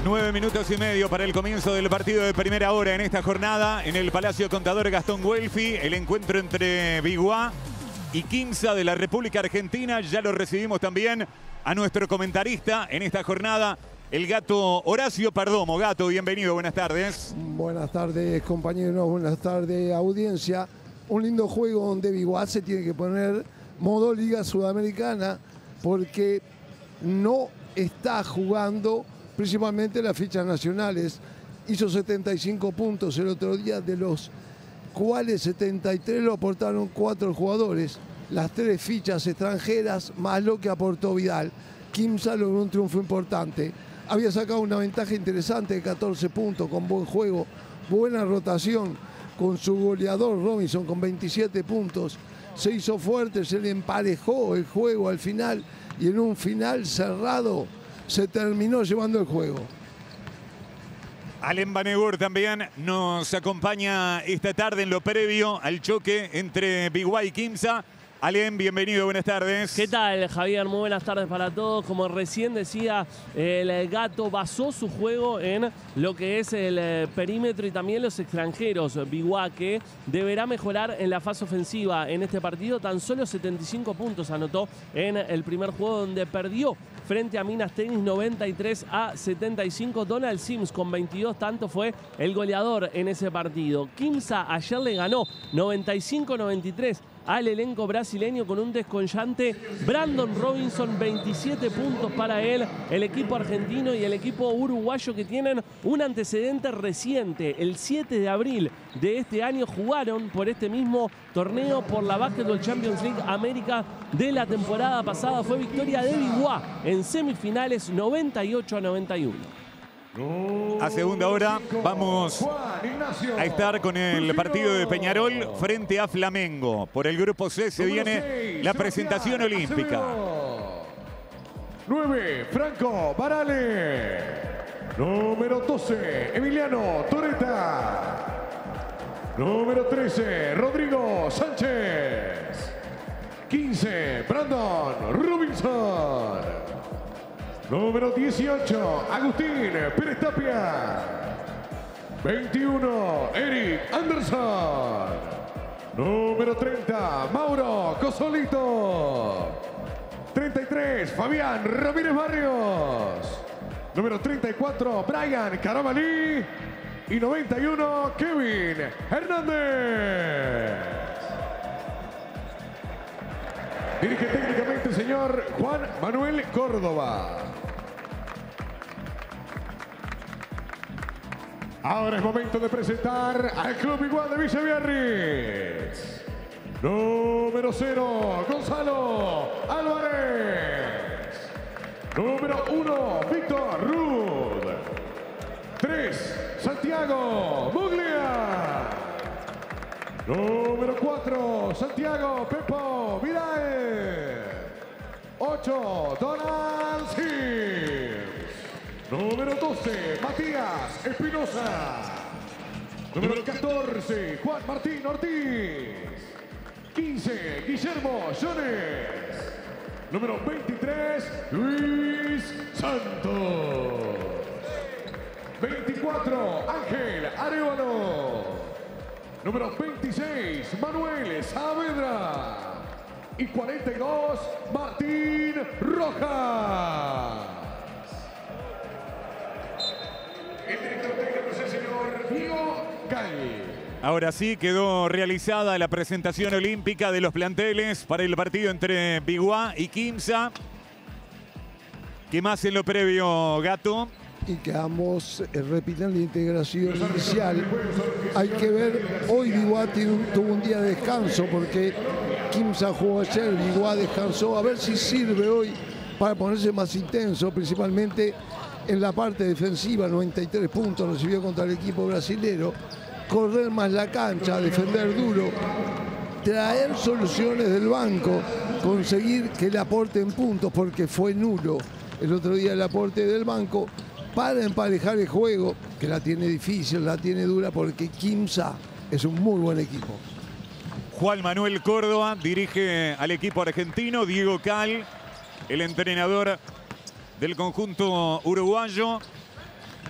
9 minutos y medio para el comienzo del partido de primera hora en esta jornada en el Palacio Contador Gastón Guelfi. El encuentro entre Biguá y Quimsa de la República Argentina. Ya lo recibimos también a nuestro comentarista en esta jornada, el Gato Horacio Perdomo. Gato, bienvenido, buenas tardes. Buenas tardes, compañeros, buenas tardes, audiencia. Un lindo juego donde Biguá se tiene que poner modo Liga Sudamericana porque no está jugando principalmente las fichas nacionales. Hizo 75 puntos el otro día, de los cuales 73 lo aportaron 4 jugadores. Las 3 fichas extranjeras más lo que aportó Vidal. Quimsa logró un triunfo importante. Había sacado una ventaja interesante de 14 puntos con buen juego, buena rotación con su goleador Robinson con 27 puntos. Se hizo fuerte, se le emparejó el juego al final y en un final cerrado se terminó llevando el juego. Alem Banegur también nos acompaña esta tarde en lo previo al choque entre Biguá y Quimsa. Alem, bienvenido, buenas tardes. ¿Qué tal, Javier? Muy buenas tardes para todos. Como recién decía, el Gato basó su juego en lo que es el perímetro y también los extranjeros. Biguá, que deberá mejorar en la fase ofensiva en este partido. Tan solo 75 puntos anotó en el primer juego, donde perdió frente a Minas Tenis 93-75. Donald Sims con 22 tantos fue el goleador en ese partido. Quimsa ayer le ganó 95-93 al elenco brasileño con un desconllante Brandon Robinson, 27 puntos para él. El equipo argentino y el equipo uruguayo, que tienen un antecedente reciente. El 7 de abril de este año jugaron por este mismo torneo, por la Basketball Champions League América de la temporada pasada. Fue victoria de Biguá en semifinales 98-91. A segunda hora vamos a estar con el partido de Peñarol frente a Flamengo. Por el grupo C se viene la presentación olímpica. 9, Franco Barale. Número 12, Emiliano Toreta. Número 13, Rodrigo Sánchez. 15, Brandon Robinson. Número 18, Agustín Pérez Tapia. 21, Eric Anderson. Número 30, Mauro Cosolito. 33, Fabián Ramírez Barrios. Número 34, Brian Carabalí. Y 91, Kevin Hernández. Dirige técnicamente el señor Juan Manuel Córdoba. Ahora es momento de presentar al Club Biguá de Villa Biarritz. Número 0, Gonzalo Álvarez. Número 1, Víctor Rud. 3, Santiago Muglia. Número 4, Santiago Pepo Vidal. 8, Donald Sims. Número 12, Matías Espinosa. Número 14, Juan Martín Ortiz. 15, Guillermo Jones. Número 23, Luis Santos. 24, Ángel Arevalo. Número 26, Manuel Saavedra. Y 42, Martín Rojas. El director técnico es el señor Diego Gali. Ahora sí quedó realizada la presentación olímpica de los planteles para el partido entre Biguá y Quimsa. ¿Qué más en lo previo, Gato? Y quedamos repitiendo la integración inicial. Hay que ver, hoy Biguá tuvo un día de descanso porque Quimsa jugó ayer, Biguá descansó. A ver si sirve hoy para ponerse más intenso, principalmente en la parte defensiva. 93 puntos recibió contra el equipo brasilero. Correr más la cancha, defender duro, traer soluciones del banco, conseguir que le aporten puntos, porque fue nulo el otro día el aporte del banco, para emparejar el juego, que la tiene difícil, la tiene dura, porque Quimsa es un muy buen equipo. Juan Manuel Córdoba dirige al equipo argentino. Diego Cal, el entrenador del conjunto uruguayo.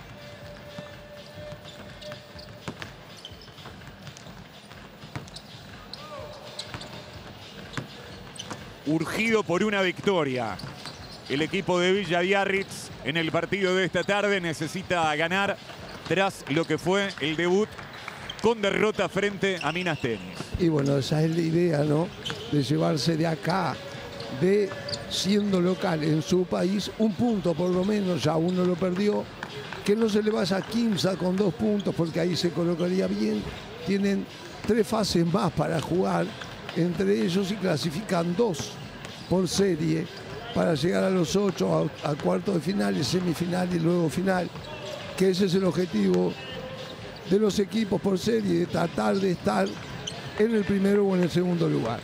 urgido por una victoria. El equipo de Villa Biarritz en el partido de esta tarde necesita ganar tras lo que fue el debut con derrota frente a Minas Tenis. Y bueno, esa es la idea, ¿no? De llevarse de acá, de siendo local en su país, un punto por lo menos, ya uno lo perdió. Que no se le vaya a Quimsa con 2 puntos, porque ahí se colocaría bien. Tienen 3 fases más para jugar entre ellos y clasifican 2 por serie para llegar a los 8, a cuartos de final, semifinal y luego final, que ese es el objetivo de los equipos por serie, de tratar de estar en el primero o en el segundo lugar.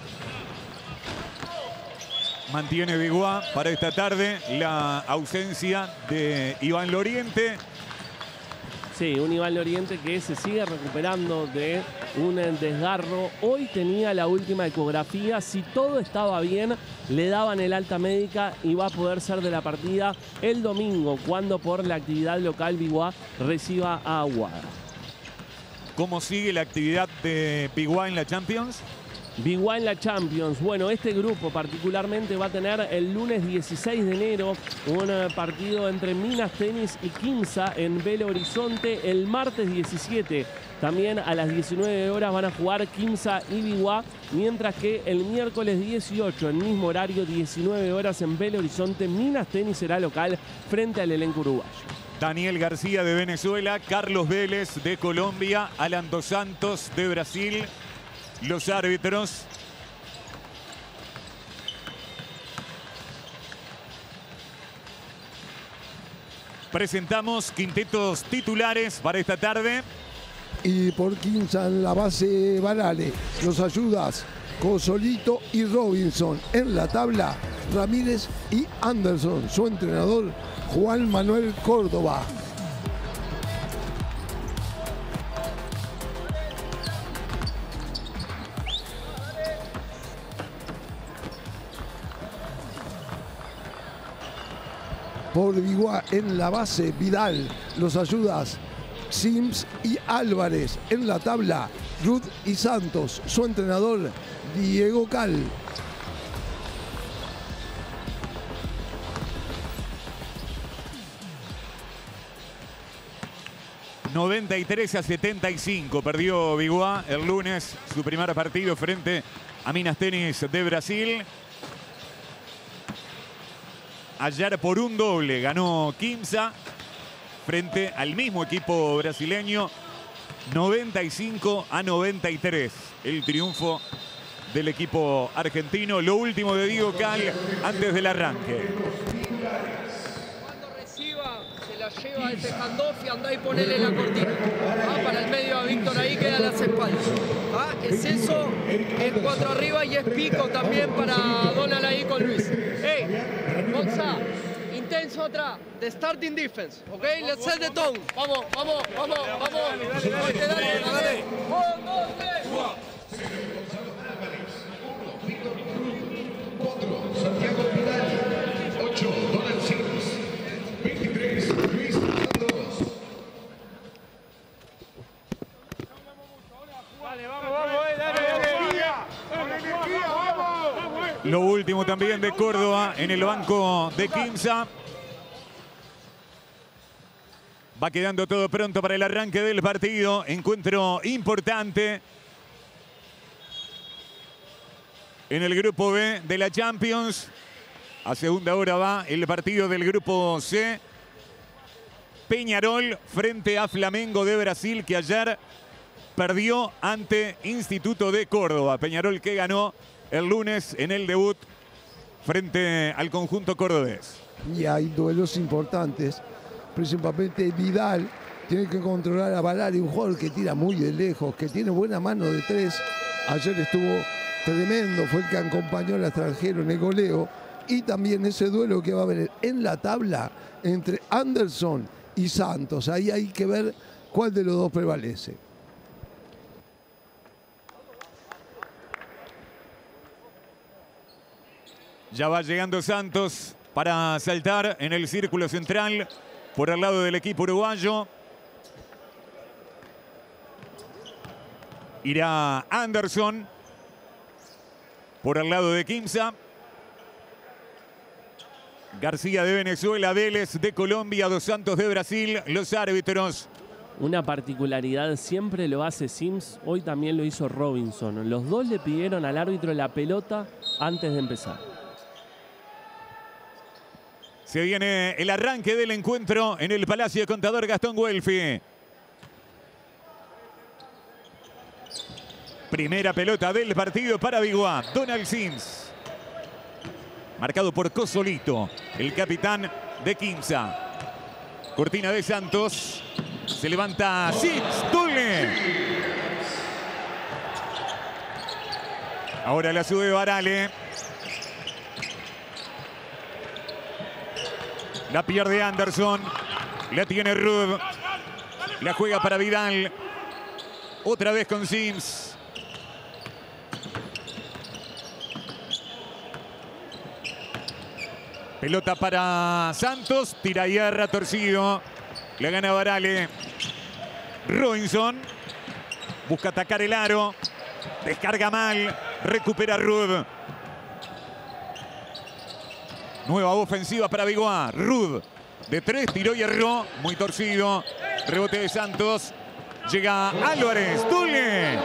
Mantiene Biguá para esta tarde la ausencia de Iván Loriente. Sí, un Iván Loriente que se sigue recuperando de un desgarro. Hoy tenía la última ecografía. Si todo estaba bien, le daban el alta médica y va a poder ser de la partida el domingo, cuando por la actividad local Biguá reciba a Aguada. ¿Cómo sigue la actividad de Biguá en la Champions? Biguá en la Champions. Bueno, este grupo particularmente va a tener el lunes 16 de enero un partido entre Minas Tenis y Quimsa en Belo Horizonte. El martes 17 también a las 19 horas van a jugar Quimsa y Biguá, mientras que el miércoles 18, en mismo horario, 19 horas en Belo Horizonte, Minas Tenis será local frente al elenco uruguayo. Daniel García de Venezuela, Carlos Vélez de Colombia, Alan dos Santos de Brasil. Los árbitros. Presentamos quintetos titulares para esta tarde. Y por Quimsa en la base Varale, los ayudas Cosolito y Robinson. En la tabla, Ramírez y Anderson. Su entrenador, Juan Manuel Córdoba. Por Biguá en la base, Vidal, los ayudas Sims y Álvarez. En la tabla, Ruth y Santos. Su entrenador, Diego Cal. ...93-75 perdió Biguá el lunes su primer partido frente a Minas Tenis de Brasil. Ayer por un doble ganó Quimsa frente al mismo equipo brasileño, 95-93. El triunfo del equipo argentino. Lo último de Diego Cal antes del arranque. Cuando reciba, se la lleva ese handoff y andá y ponele la cortina. Para el medio a Víctor ahí, queda las espaldas. Es eso, es 4 arriba y es pico también para Donald ahí con Luis. Hey, Gonza, intenso atrás, de starting defense, ¿ok? Let's set the tone. Vamos, vamos, vamos, vamos. Dale, dale, dale. 1, 2, 3. 4, Santiago Vidal. 8, Donald Sims. 23, Luis Santos. Lo último también de Córdoba en el banco de Quimsa. Va quedando todo pronto para el arranque del partido. Encuentro importante en el grupo B de la Champions. A segunda hora va el partido del grupo C. Peñarol frente a Flamengo de Brasil, que ayer perdió ante Instituto de Córdoba. Peñarol que ganó el lunes en el debut frente al conjunto cordobés. Y hay duelos importantes. Principalmente Vidal tiene que controlar a Varale, un jugador que tira muy de lejos, que tiene buena mano de 3. Ayer estuvo tremendo, fue el que acompañó al extranjero en el goleo. Y también ese duelo que va a haber en la tabla entre Anderson y Santos. Ahí hay que ver cuál de los dos prevalece. Ya va llegando Santos para saltar en el círculo central por el lado del equipo uruguayo. Irá Anderson. por el lado de Quimsa. García de Venezuela, Vélez de Colombia, Dos Santos de Brasil, los árbitros. Una particularidad siempre lo hace Sims, hoy también lo hizo Robinson. Los dos le pidieron al árbitro la pelota antes de empezar. Se viene el arranque del encuentro en el Palacio de Contador Gastón Guelfi. Primera pelota del partido para Biguá. Donald Sims. Marcado por Cosolito, el capitán de Quimsa. Cortina de Santos. Se levanta Sims. Dule. Ahora la sube Barale. La pierde Anderson. La tiene Rud. La juega para Vidal. Otra vez con Sims. Pelota para Santos. Tira hierra, torcido. Le gana Barale. Robinson. Busca atacar el aro. Descarga mal. Recupera Rud. Nueva ofensiva para Biguá. Rud. De 3. Tiró y erró. Muy torcido. Rebote de Santos. Llega Álvarez. Dule.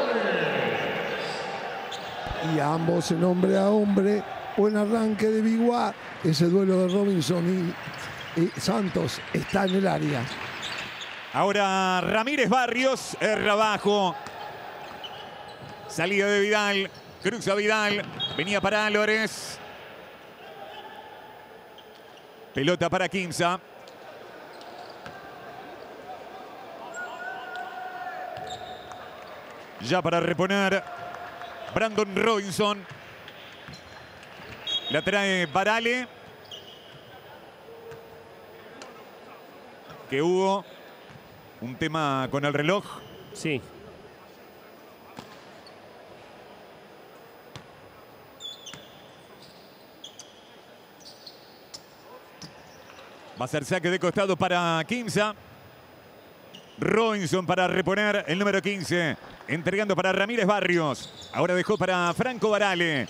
Y ambos en hombre a hombre. Buen arranque de Biguá. Ese duelo de Robinson y Santos está en el área. Ahora Ramírez Barrios. Erra abajo. Salida de Vidal. Cruza Vidal. Venía para Álvarez. Pelota para Quimsa. Ya para reponer Brandon Robinson. La trae Barale. Que hubo un tema con el reloj. Sí. Va a ser saque de costado para Quimsa. Robinson para reponer el número 15. Entregando para Ramírez Barrios. Ahora dejó para Franco Barale.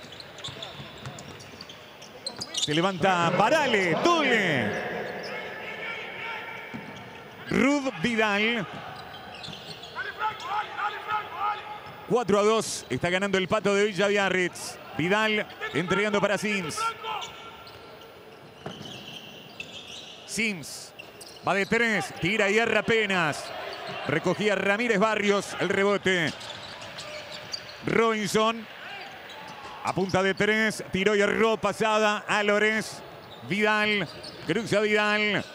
Se levanta Barale. Dule. Rud Vidal. 4-2. Está ganando el Pato de Villa Biarritz. Vidal entregando para Sims. Sims va de 3, tira y erra apenas. Recogía Ramírez Barrios el rebote. Robinson a punta de 3, tiró y erró, pasada. Álvarez, Vidal, cruza Vidal.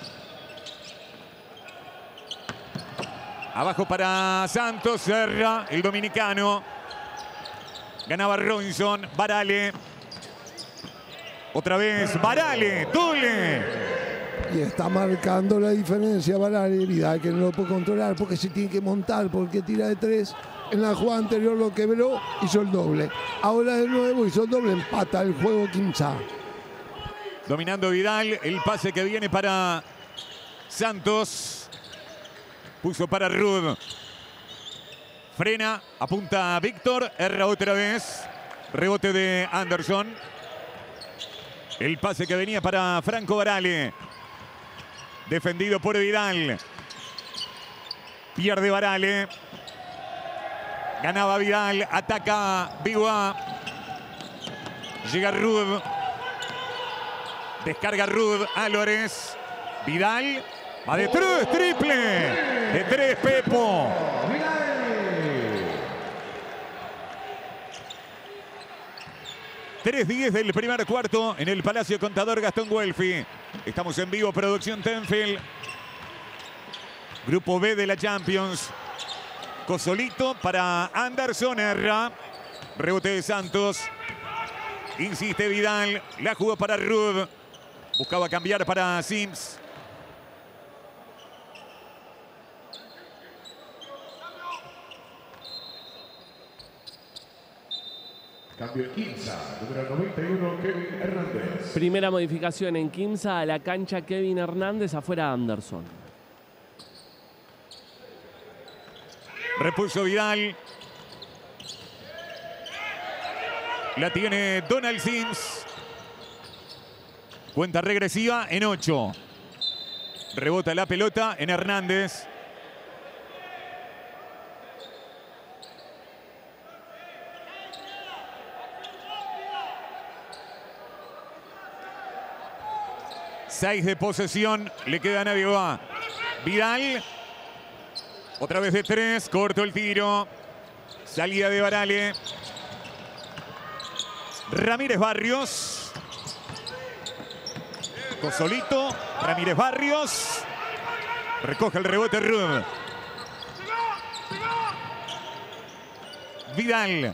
Abajo para Santos, Serra, el dominicano. Ganaba Robinson, Barale. Otra vez Barale, Dule. Y está marcando la diferencia Barale. Vidal que no lo puede controlar porque se tiene que montar, porque tira de 3. En la jugada anterior lo quebró, hizo el doble. Ahora de nuevo hizo el doble, empata el juego Quimsa. Dominando Vidal, el pase que viene para Santos. Puso para Rud. Frena, apunta Víctor, erra otra vez. Rebote de Anderson. El pase que venía para Franco Barale. Defendido por Vidal. Pierde Barale. Ganaba Vidal. Ataca Biguá. Llega Rud. Descarga Rud. Álvarez. Vidal. Va de 3. Triple. De 3 Pepo. 3:10 del primer cuarto en el Palacio Contador Gastón Guelfi. Estamos en vivo, producción Tenfield. Grupo B de la Champions. Cosolito para Anderson, erra. Rebote de Santos. Insiste Vidal. La jugó para Rud. Buscaba cambiar para Sims. Cambio en Quimsa, número 91, Kevin Hernández. Primera modificación en Quimsa, a la cancha Kevin Hernández, afuera Anderson. Repulso Vidal. La tiene Donald Sims. Cuenta regresiva en 8. Rebota la pelota en Hernández. Seis de posesión le quedan a Biguá. Vidal. Otra vez de 3. Corto el tiro. Salida de Varale. Ramírez Barrios. Cosolito. Ramírez Barrios. Recoge el rebote Rud. Vidal.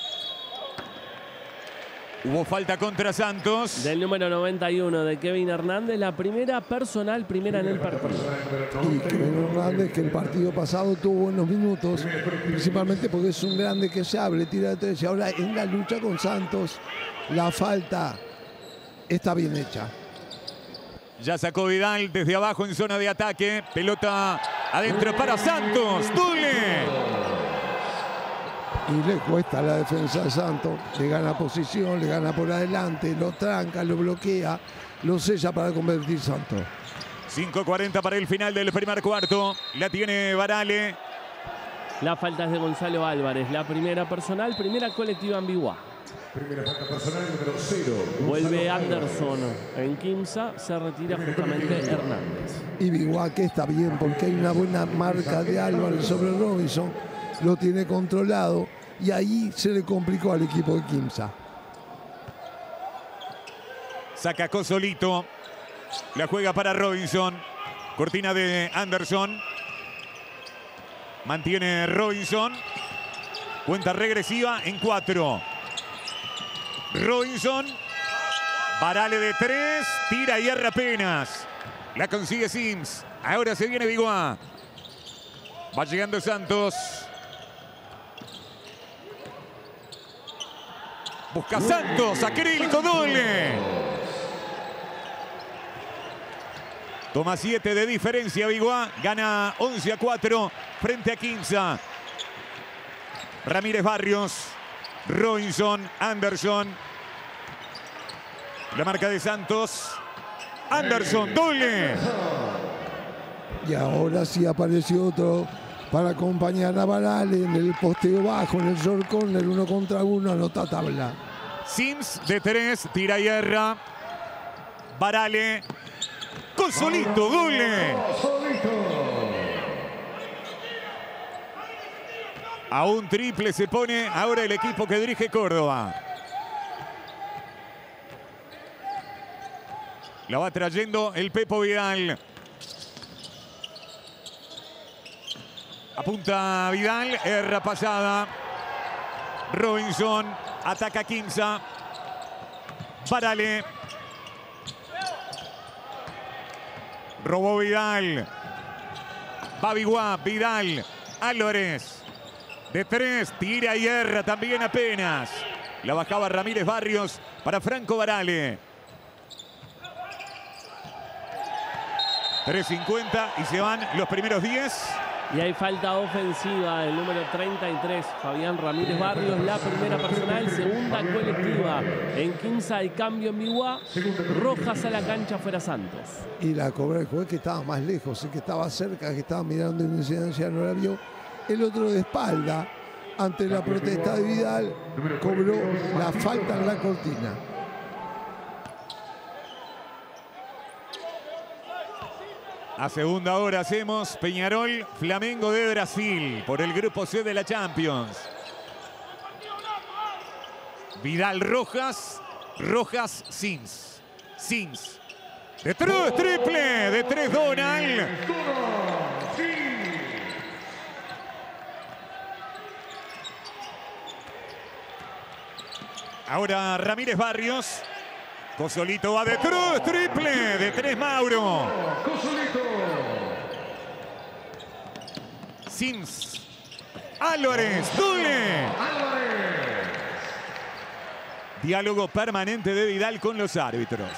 Hubo falta contra Santos. Del número 91 de Kevin Hernández, la primera personal, primera en el partido. Y Kevin Hernández, que el partido pasado tuvo buenos minutos, principalmente porque es un grande que se abre, tira de 3. Y ahora en la lucha con Santos, la falta está bien hecha. Ya sacó Vidal desde abajo en zona de ataque. Pelota adentro para Santos. ¡Dule! Y le cuesta la defensa de Santos. Le gana posición, le gana por adelante, lo tranca, lo bloquea, lo sella para convertir Santos. 5:40 para el final del primer cuarto. La tiene Varale. La falta es de Gonzalo Álvarez. La primera personal, primera colectiva en Biguá. Primera falta personal, número 0. Vuelve Anderson en Quimsa. Se retira justamente Hernández. Y Biguá, que está bien porque hay una buena marca de Álvarez sobre Robinson. Lo tiene controlado y ahí se le complicó al equipo de Quimsa. Saca Cosolito. La juega para Robinson. Cortina de Anderson. Mantiene Robinson. Cuenta regresiva en 4. Robinson. Varale de 3. Tira y erra apenas. La consigue Sims. Ahora se viene Biguá. Va llegando Santos. Busca Santos. Acrílico doble. Toma 7 de diferencia Biguá. Gana 11-4 frente a Quimsa. Ramírez Barrios. Robinson. Anderson. La marca de Santos. Anderson. Doble. Y ahora sí apareció otro para acompañar a Varale en el posteo bajo, en el short corner, 1 contra 1, anota tabla. Sims de 3, tira y erra. Varale. Cosolito, doble. A un triple se pone ahora el equipo que dirige Córdoba. La va trayendo el Pepo Vidal. Apunta Vidal, erra pasada. Robinson, ataca Quimsa. Varale. Robó Vidal. Va Biguá, Vidal. Álvarez. De 3, tira y erra también apenas. La bajaba Ramírez Barrios para Franco Varale. 3:50 y se van los primeros 10. Y hay falta ofensiva del número 33, Fabián Ramírez Barrios. La primera personal, segunda colectiva. En Quimsa hay cambio en Biguá. Rojas a la cancha, fuera Santos. Y la cobra el juez que estaba más lejos, el que estaba cerca, que estaba mirando en incidencia, no la vio. El otro de espalda, ante la protesta de Vidal, cobró la falta en la cortina. A segunda hora hacemos Peñarol, Flamengo de Brasil por el grupo C de la Champions. Vidal Rojas, Rojas Sims. Sims. De 3, triple, de 3 Donald. Ahora Ramírez Barrios. Cosolito va de 3, triple, de 3 Mauro. Sims. Álvarez, doble. Diálogo permanente de Vidal con los árbitros.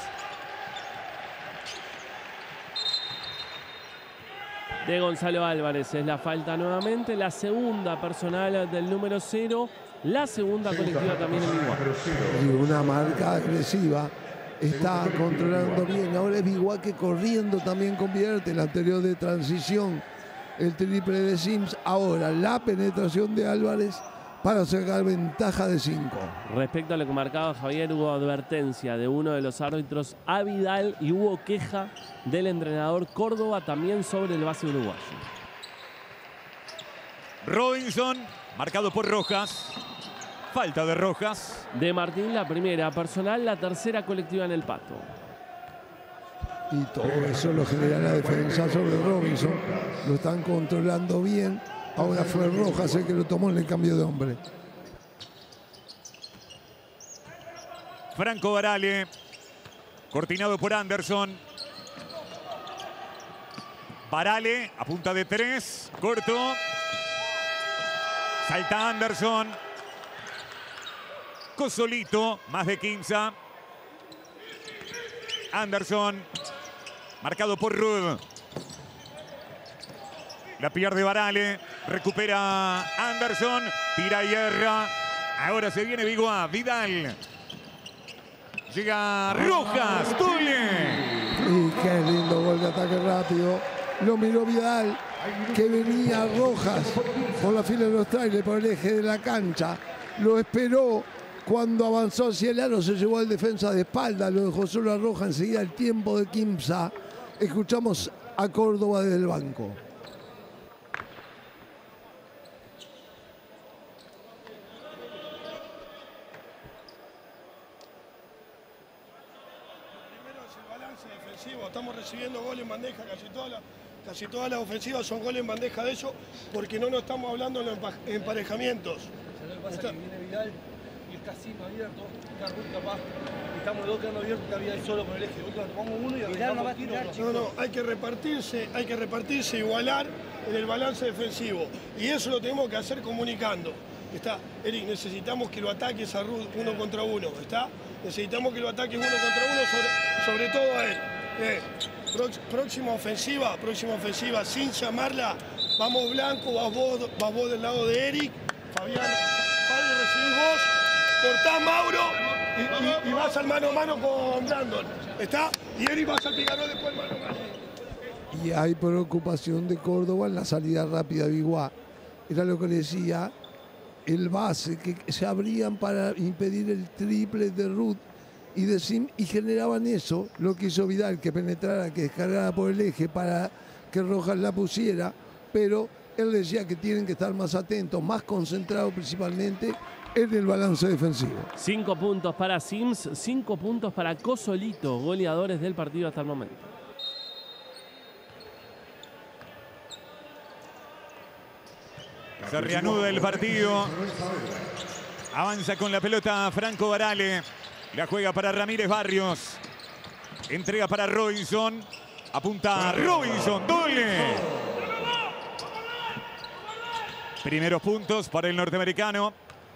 De Gonzalo Álvarez es la falta nuevamente. La segunda personal del número 0. la segunda colectiva también en Biguá. Y una marca agresiva. Está controlando bien. Ahora es Biguá que corriendo también convierte. El anterior de transición, el triple de Sims. Ahora la penetración de Álvarez para sacar ventaja de 5. Respecto a lo que marcaba Javier, hubo advertencia de uno de los árbitros a Vidal y hubo queja del entrenador Córdoba también sobre el base uruguayo. Robinson, marcado por Rojas. Falta de Rojas. De Martín la primera, personal la tercera colectiva en el Pato. Y todo eso lo genera la defensa sobre Robinson. Lo están controlando bien. Ahora fue Rojas el que lo tomó en el cambio de hombre. Franco Barale, cortinado por Anderson. Barale a punta de 3, corto. Salta Anderson. Cosolito, más de Quimsa. Anderson, marcado por Rud. La pierde Barale, recupera Anderson, tira y erra. Ahora se viene Biguá, Vidal. Llega Rojas, Tule. Y qué lindo gol de ataque rápido. Lo miró Vidal, que venía Rojas por la fila de los trailers, por el eje de la cancha. Lo esperó. Cuando avanzó hacia el aro se llevó al defensa de espalda, lo dejó solo a Rojas. Enseguida el tiempo de Quimsa. Escuchamos a Córdoba desde el banco. Estamos recibiendo goles en bandeja, casi todas las ofensivas son goles en bandeja de ellos, porque no nos estamos hablando en los emparejamientos. Pasa que viene Vidal y está así más abierto, está Ruth capaz, estamos dos quedando abiertos, está Vidal solo por el eje, tomamos uno y Vidal no va a tirar, chicos. No, hay que repartirse, igualar en el balance defensivo, y eso lo tenemos que hacer comunicando. Está, Eric, necesitamos que lo ataques a Ruth uno contra uno, ¿está? Necesitamos que lo ataques uno contra uno, sobre todo a él. Próxima ofensiva, sin llamarla, vamos Blanco, vas vos del lado de Eric, Fabián, recibís vos, cortás Mauro y vas al mano a mano con Brandon, ¿está? Y Eric vas al Picaró después mano a mano. Y hay preocupación de Córdoba en la salida rápida de Biguá. Era lo que le decía, el base, que se abrían para impedir el triple de Ruth y de Sim, y generaban eso, lo que hizo Vidal, que penetrara, que descargara por el eje para que Rojas la pusiera, pero él decía que tienen que estar más atentos, más concentrados principalmente en el balance defensivo. 5 puntos para Sims, 5 puntos para Cosolito, goleadores del partido hasta el momento. Se reanuda el partido. Avanza con la pelota Franco Barale. La juega para Ramírez Barrios. Entrega para Robinson. Apunta Robinson. Doble. Primeros puntos para el norteamericano.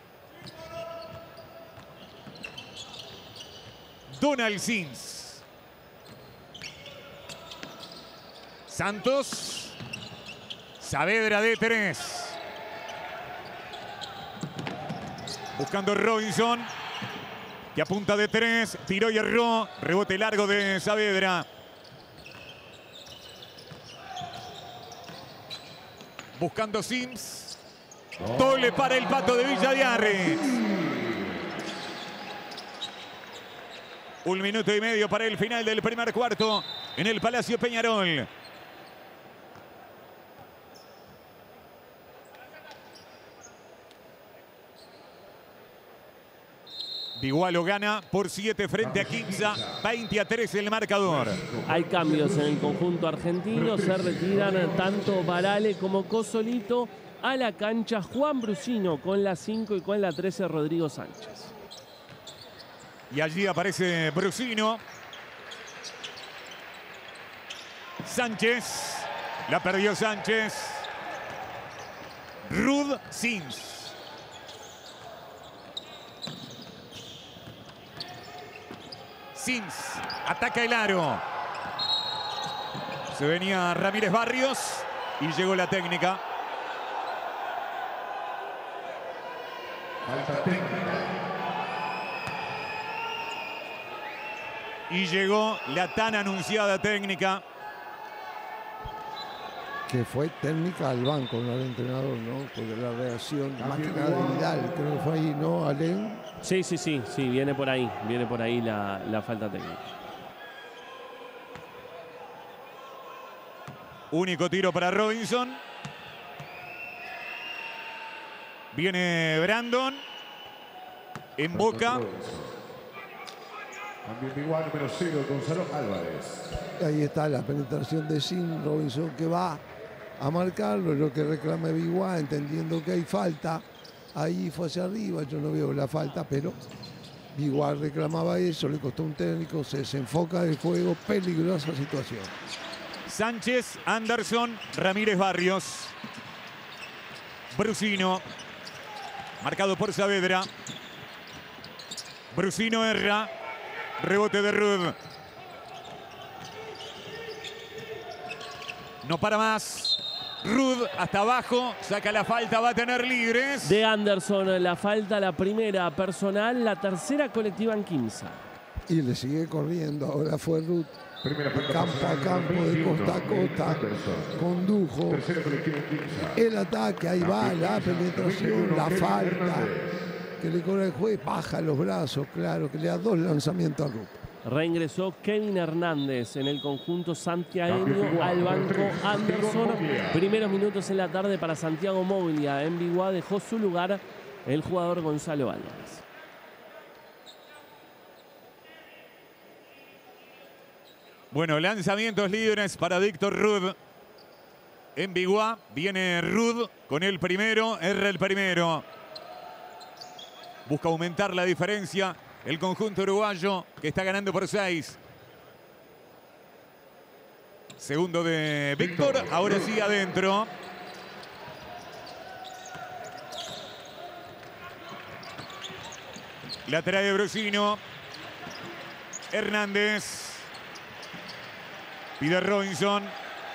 Donald Sims. Santos. Saavedra de 3. Buscando Robinson, que apunta de 3, tiró y erró, rebote largo de Saavedra. Buscando Sims, doble para el Pato de Villa de Arres. 1 minuto y medio para el final del primer cuarto en el Palacio Peñarol. Biguá lo gana por 7 frente a Quimsa, 20-3 el marcador. Hay cambios en el conjunto argentino, se retiran tanto Barale como Cosolito. A la cancha Juan Brusino con la 5 y con la 13 Rodrigo Sánchez. Y allí aparece Brusino. Sánchez, la perdió Sánchez. Rud Sims. Sims ataca el aro. Se venía Ramírez Barrios y llegó la técnica. Falta técnica. Y llegó la tan anunciada técnica. Que fue técnica al banco, no al entrenador, ¿no? Porque la reacción, más que nada de Vidal, creo que fue ahí, ¿no, Alén? Sí, viene por ahí la falta técnica. Único tiro para Robinson. Viene Brandon. En Boca. También Biguá, número 0, Gonzalo Álvarez. Ahí está la penetración de Sin, Robinson que va a marcarlo, lo que reclama Biguá, entendiendo que hay falta. Ahí fue hacia arriba, yo no veo la falta, pero Biguá reclamaba eso, le costó un técnico, se desenfoca del juego, peligrosa situación. Sánchez, Anderson, Ramírez Barrios. Brusino. Marcado por Saavedra. Brusino erra. Rebote de Rud. No para más. Rud hasta abajo. Saca la falta. Va a tener libres. De Anderson, la falta, la primera personal, la tercera colectiva en Quimsa. Y le sigue corriendo. Ahora fue Rud. De campo a campo, de costa a costa. Condujo. El ataque. Ahí va la penetración. La falta. Que le cobra el juez, baja los brazos, claro, que le da 2 lanzamientos a Rud. Reingresó Kevin Hernández en el conjunto santiagueño al banco Anderson. Primeros minutos en la tarde para Santiago Moglia. En Biguá dejó su lugar el jugador Gonzalo Álvarez. Bueno, lanzamientos libres para Víctor Rud. En Biguá viene Rud con el primero, erra el primero. Busca aumentar la diferencia el conjunto uruguayo que está ganando por 6. Segundo de Víctor, ahora sí adentro. La trae Brusino. Hernández. Pide Robinson.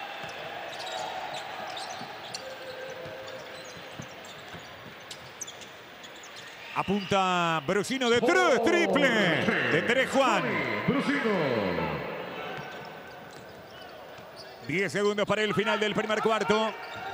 Apunta Brusino de 3, triple. De 3 Juan. Brusino. 10 segundos para el final del primer cuarto.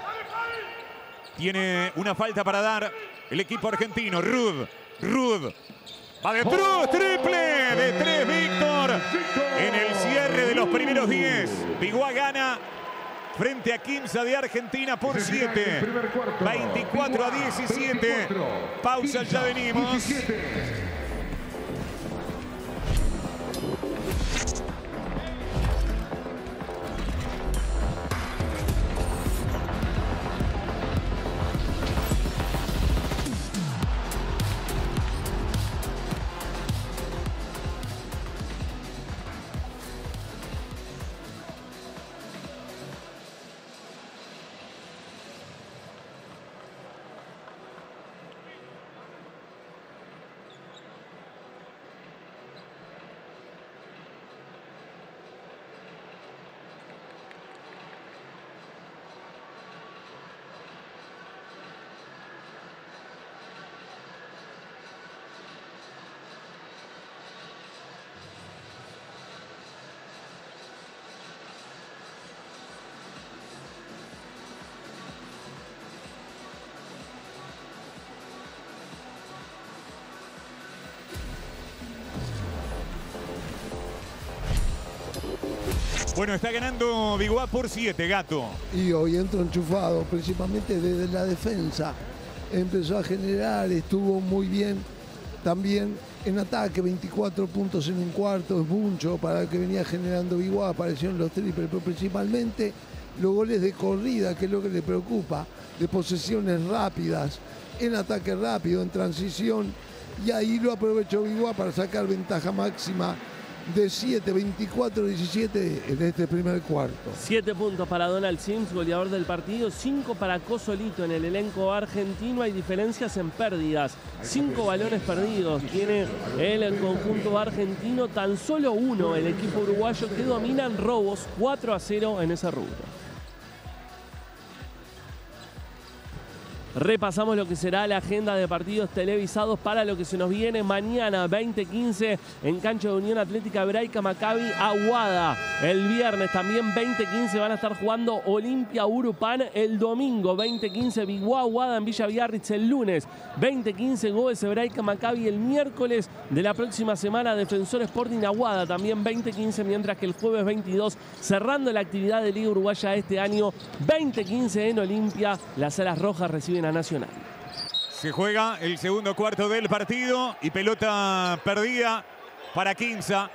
Tiene una falta para dar el equipo argentino. Rud. Va de 3, triple. De 3 Víctor. En el cierre de los primeros 10. Biguá gana frente a Quimsa de Argentina por 7. 24 a 17. Pausa, ya venimos. Bueno, está ganando Biguá por 7, Gato. Y hoy entró enchufado, principalmente desde la defensa. Empezó a generar, estuvo muy bien también en ataque, 24 puntos en un cuarto, es mucho para el que venía generando Biguá, aparecieron los triples, pero principalmente los goles de corrida, que es lo que le preocupa, de posesiones rápidas, en ataque rápido, en transición, y ahí lo aprovechó Biguá para sacar ventaja máxima de 7, 24-17 en este primer cuarto. 7 puntos para Donald Sims, goleador del partido. 5 para Cosolito en el elenco argentino. Hay diferencias en pérdidas. 5 balones perdidos tiene el conjunto argentino. Tan solo 1 el equipo uruguayo, que dominan robos 4-0 en ese rubro. repasamos lo que será la agenda de partidos televisados para lo que se nos viene mañana, 20:15, en cancha de Unión Atlética Hebraica, Maccabi Aguada. El viernes también 20:15 van a estar jugando Olimpia Urupán. El domingo 20:15 Biguá Aguada en Villa Biarritz. El lunes 20:15 Goes Hebraica Maccabi. El miércoles de la próxima semana Defensor Sporting Aguada también 20:15, mientras que el jueves 22 cerrando la actividad de Liga Uruguaya este año, 20:15 en Olimpia, las Alas Rojas reciben a Nacional. Se juega el segundo cuarto del partido y pelota perdida para Quimsa.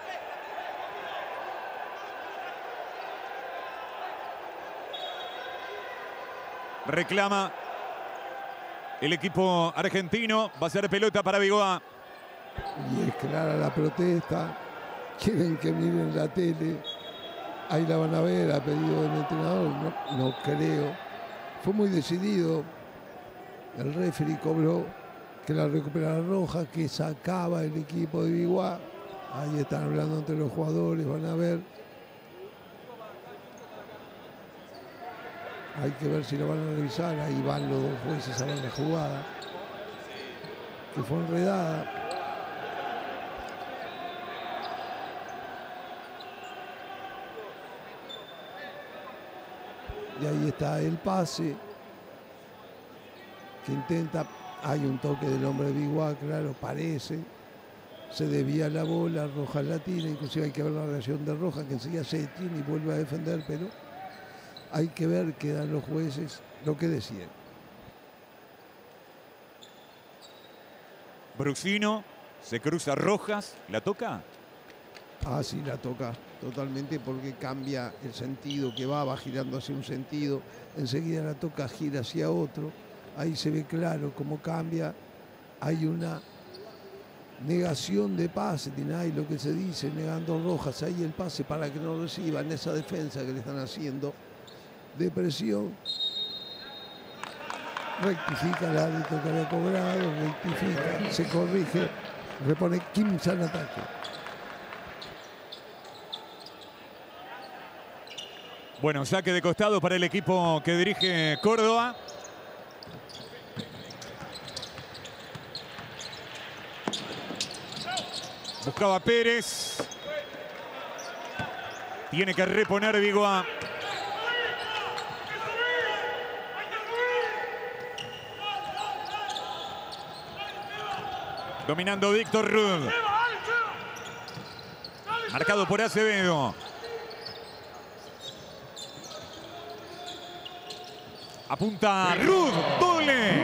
Reclama el equipo argentino. Va a ser pelota para Biguá. Y es clara la protesta. Quieren que miren la tele. Ahí la van a ver a pedido del entrenador. No creo. Fue muy decidido. El referee cobró que la recuperara roja, que sacaba el equipo de Biguá. Ahí están hablando entre los jugadores. Van a ver. Hay que ver si lo van a revisar. Ahí van los dos jueces a ver la jugada, que fue enredada. Y ahí está el pase que intenta. Hay un toque del hombre de Biguá, claro, parece. Se desvía la bola, Rojas la tira. Inclusive hay que ver la reacción de Rojas, que enseguida se detiene y vuelve a defender, pero hay que ver qué dan los jueces, lo que deciden. Bruxino, se cruza Rojas, ¿la toca? Ah, sí, la toca totalmente, porque cambia el sentido, que va girando hacia un sentido, enseguida la toca, gira hacia otro. Ahí se ve claro cómo cambia. Hay una negación de pase, tiene ahí lo que se dice, negando Rojas ahí el pase para que no reciban esa defensa que le están haciendo de presión. Rectifica el árbitro que había cobrado, rectifica, se corrige, repone Quimsa en ataque. Bueno, saque de costado para el equipo que dirige Córdoba. Buscaba Pérez. Tiene que reponer Biguá. Dominando Víctor Rud. Marcado por Acevedo. Apunta Rud. Doble.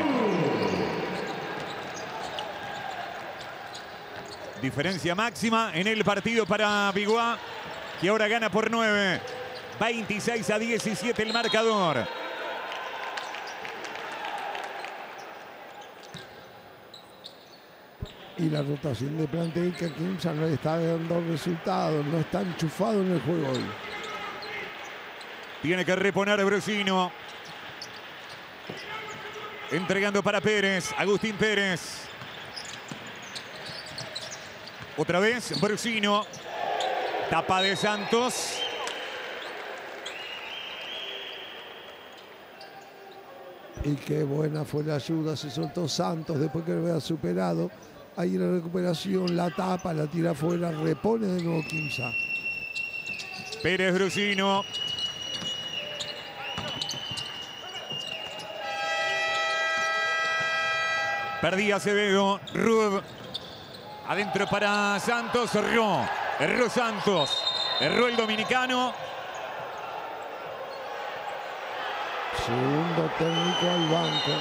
Diferencia máxima en el partido para Biguá, que ahora gana por 9. 26-17 el marcador. Y la rotación de plantel que Quimsa no le está dando resultados, no está enchufado en el juego hoy. Tiene que reponer Bruxino. Entregando para Pérez, Agustín Pérez. Otra vez Bruxino. Tapa de Santos. Y qué buena fue la ayuda, se soltó Santos después que lo había superado. Ahí la recuperación, la tapa, la tira afuera, repone de nuevo Quimsa. Pérez Bruxino. Perdía Acevedo. Rud. Adentro para Santos. Erró Santos. Erró el dominicano. Segundo técnico al banco.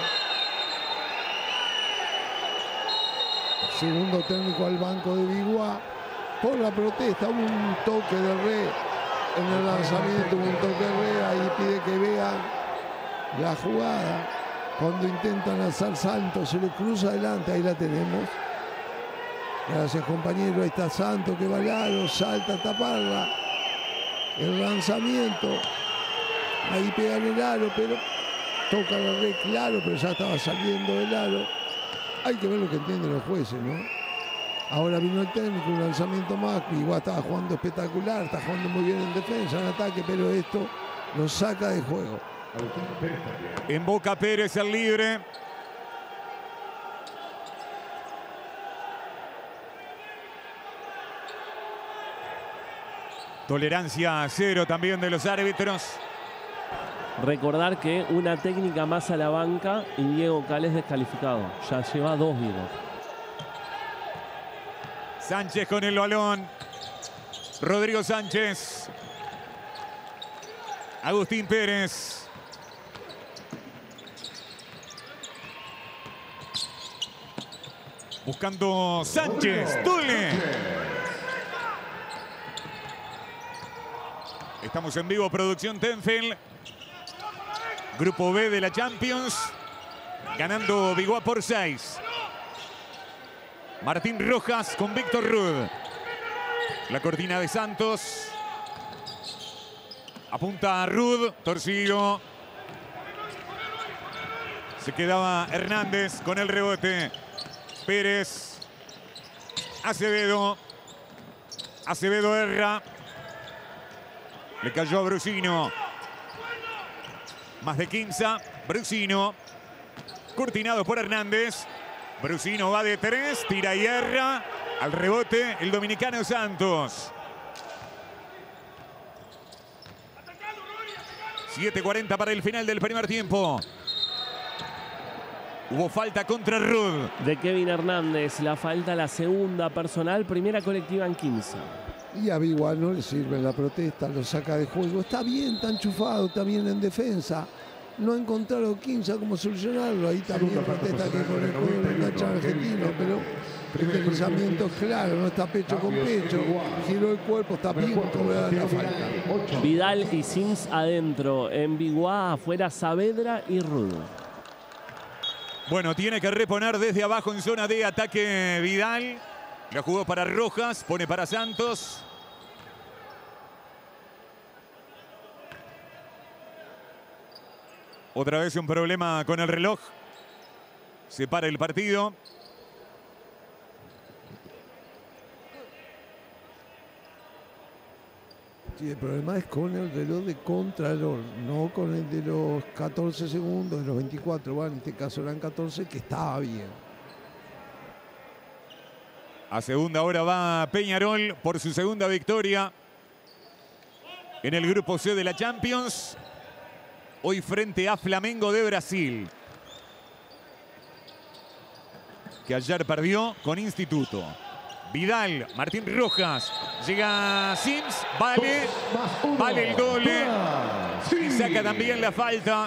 Segundo técnico al banco de Biguá. Por la protesta, hubo un toque de red en el lanzamiento, hubo un toque de red. Ahí pide que vean la jugada. Cuando intentan alzar Santos, se le cruza adelante, ahí la tenemos. Gracias, compañero. Ahí está Santos que va al aro, salta a taparla. El lanzamiento. Ahí pega en el aro, pero toca la red, claro, pero ya estaba saliendo del aro. Hay que ver lo que entienden los jueces, ¿no? Ahora vino el técnico, un lanzamiento más. Igual estaba jugando espectacular, está jugando muy bien en defensa, en ataque, pero esto lo saca de juego. En Boca Pérez el libre. Tolerancia cero también de los árbitros. Recordar que una técnica más a la banca y Diego Cal es descalificado. Ya lleva 2 Diego. Sánchez con el balón. Rodrigo Sánchez. Agustín Pérez. Buscando Sánchez. Doble. Estamos en vivo, producción Tenfield. Grupo B de la Champions. Ganando Biguá por 6. Martín Rojas con Víctor Rud. La cortina de Santos. Apunta a Rud. Torcido. Se quedaba Hernández con el rebote. Pérez. Acevedo. Acevedo erra. Le cayó a Brusino. Más de 15. Brusino. Cortinado por Hernández. Brusino va de 3. Tira y erra. Al rebote el dominicano Santos. 7:40 para el final del primer tiempo. Hubo falta contra Rud. De Kevin Hernández. La falta, la segunda personal. Primera colectiva en 15. Y a Biguá no le sirve la protesta, lo saca de juego. Está bien, está enchufado, está bien en defensa. No encontraron 15 cómo solucionarlo. Ahí también protesta que con el juego del Nacho argentino, pero el pensamiento es claro, no está pecho con pecho. Giró el cuerpo, está bien cobrada la falta. Vidal y Sims adentro. En Biguá afuera Saavedra y Rud. Bueno, tiene que reponer desde abajo en zona de ataque Vidal. La jugó para Rojas, pone para Santos. Otra vez un problema con el reloj. Se para el partido. Sí, el problema es con el reloj de contralor, no con el de los 14 segundos, de los 24. Bueno, en este caso eran 14, que estaba bien. A segunda hora va Peñarol por su segunda victoria en el grupo C de la Champions. Hoy frente a Flamengo de Brasil, que ayer perdió con Instituto. Vidal, Martín Rojas, llega Sims, vale el doble y saca también la falta.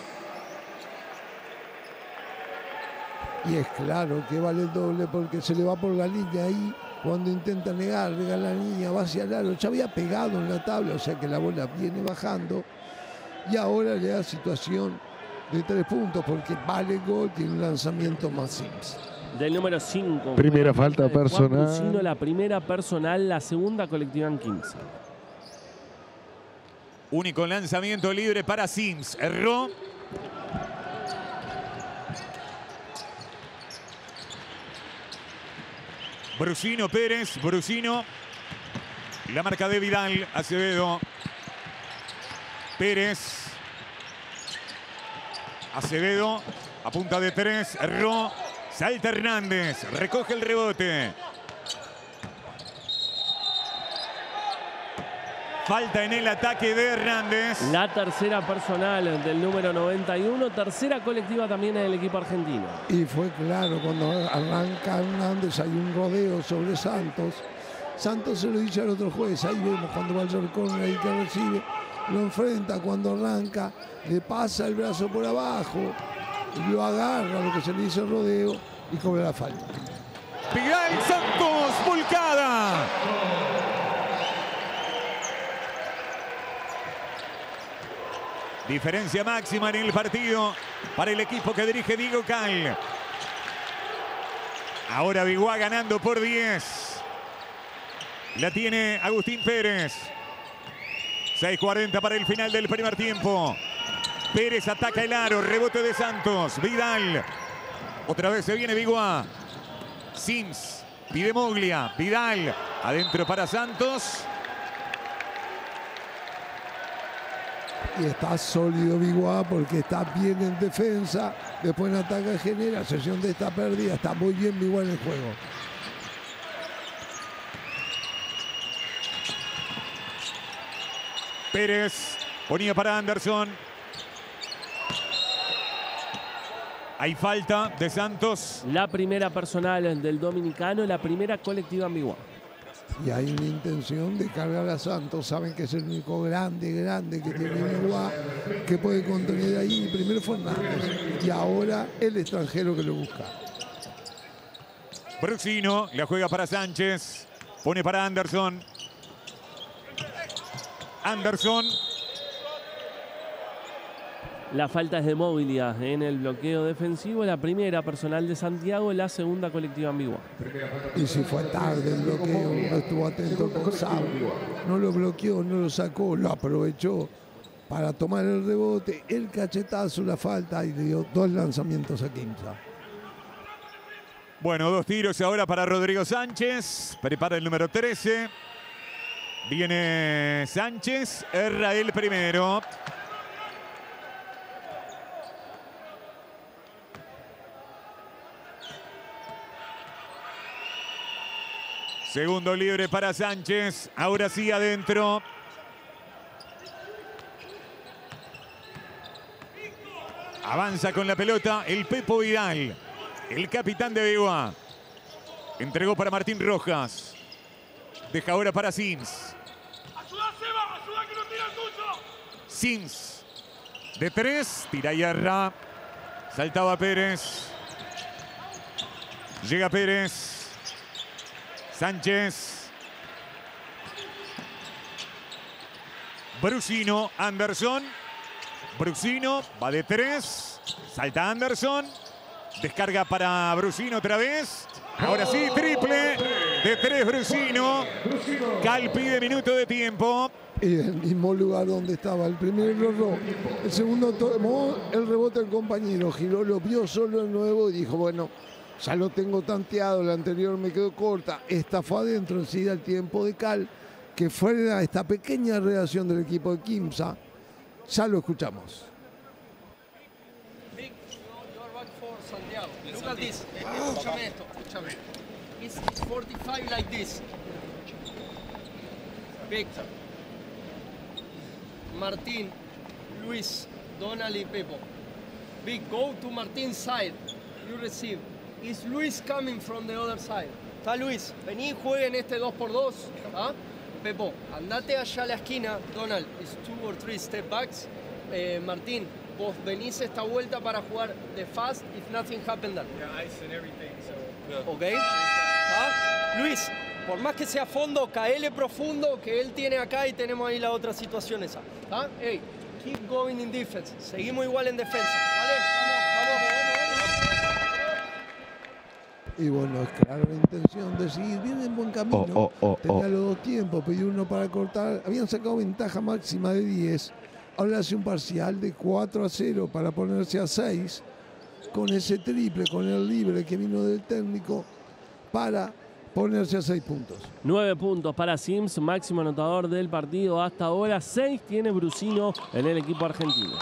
Y es claro que vale el doble porque se le va por la línea ahí cuando intenta negar la línea, va hacia el aro. Ya había pegado en la tabla, o sea que la bola viene bajando. Y ahora le da situación de 3 puntos porque vale gol, tiene un lanzamiento más Sims. Del número 5. Primera falta personal. Brusino, la primera personal, la segunda colectiva en 15. Único lanzamiento libre para Sims. Erró. Brusino Pérez. Brusino. La marca de Vidal. Acevedo. Pérez. Acevedo. A punta de 3. Erró. Salta Hernández. Recoge el rebote. Falta en el ataque de Hernández. La tercera personal del número 91. Tercera colectiva también en el equipo argentino. Y fue claro, cuando arranca Hernández hay un rodeo sobre Santos. Santos se lo dice al otro juez. Ahí vemos cuando va el Jorcón, ahí que recibe. Lo enfrenta cuando arranca. Le pasa el brazo por abajo. Lo agarra, lo que se le dice el rodeo. Y cobra la falta. Vidal Santos, volcada. Diferencia máxima en el partido para el equipo que dirige Diego Cal. Ahora Biguá ganando por 10. La tiene Agustín Pérez. 6:40 para el final del primer tiempo. Pérez ataca el aro, rebote de Santos. Vidal. Otra vez se viene Biguá. Sims pide Moglia. Vidal adentro para Santos. Y está sólido Biguá porque está bien en defensa. Después en ataque genera sesión de esta pérdida. Está muy bien Biguá en el juego. Pérez ponía para Anderson. Hay falta de Santos. La primera personal del dominicano, la primera colectiva ambigua. Y hay una intención de cargar a Santos. Saben que es el único grande que tiene Biguá, que puede contener ahí. Primero Fernández y ahora el extranjero que lo busca. Bruxino la juega para Sánchez. Pone para Anderson. Anderson. La falta es de movilidad en el bloqueo defensivo. La primera personal de Santiago, la segunda colectiva ambigua. Y si fue tarde el bloqueo, no estuvo atento con Gonzalo. No lo bloqueó, no lo sacó, lo aprovechó para tomar el rebote, el cachetazo, la falta y le dio 2 lanzamientos a Quimsa. Bueno, 2 tiros ahora para Rodrigo Sánchez. Prepara el número 13. Viene Sánchez, erra el primero. Segundo libre para Sánchez. Ahora sí adentro. Avanza con la pelota el Pepo Vidal, el capitán de Biguá. Entregó para Martín Rojas. Deja ahora para Sims. Sims. De 3. Tira y erra. Saltaba Pérez. Llega Pérez. Sánchez. Bruxino, Anderson. Bruxino va de 3. Salta Anderson. Descarga para Bruxino otra vez. Ahora sí, triple de 3 Bruxino. Cal pide minuto de tiempo. Y en el mismo lugar donde estaba. El primero lo erró. El segundo tomó el rebote del compañero. Giró, lo vio solo de nuevo y dijo, bueno, ya lo tengo tanteado, la anterior me quedó corta. Esta fue adentro, enseguida el tiempo de Cal, que fuera esta pequeña reacción del equipo de Quimsa. Ya lo escuchamos. Big, you are back for Santiago. Look at this. Escúchame esto, escúchame. It's 45 like this. Victor, Martín, Luis, Donald y Pepo. Big, go to Martín's side. You receive. Is Luis coming from the other side? Está Luis, vení y jueguen este 2x2. ¿Ah? Pepo, andate allá a la esquina. Donald, is 2 or 3 step backs. Martín, vos venís esta vuelta para jugar de fast if nothing happened there. Yeah, ice and everything, so... ¿Ok? ¿Ah? Luis, por más que sea fondo, caele profundo que él tiene acá y tenemos ahí la otra situación esa. ¿Ah? Hey, keep going in defense. Seguimos igual en defensa. ¿Vale? Vamos. Y bueno, es clara la intención de seguir. Viene en buen camino. Tenía los 2 tiempos, pidió uno para cortar. Habían sacado ventaja máxima de 10. Ahora hace un parcial de 4-0 para ponerse a 6. Con ese triple, con el libre que vino del técnico para ponerse a 6 puntos. 9 puntos para Sims, máximo anotador del partido hasta ahora. 6 tiene Bruxino en el equipo argentino.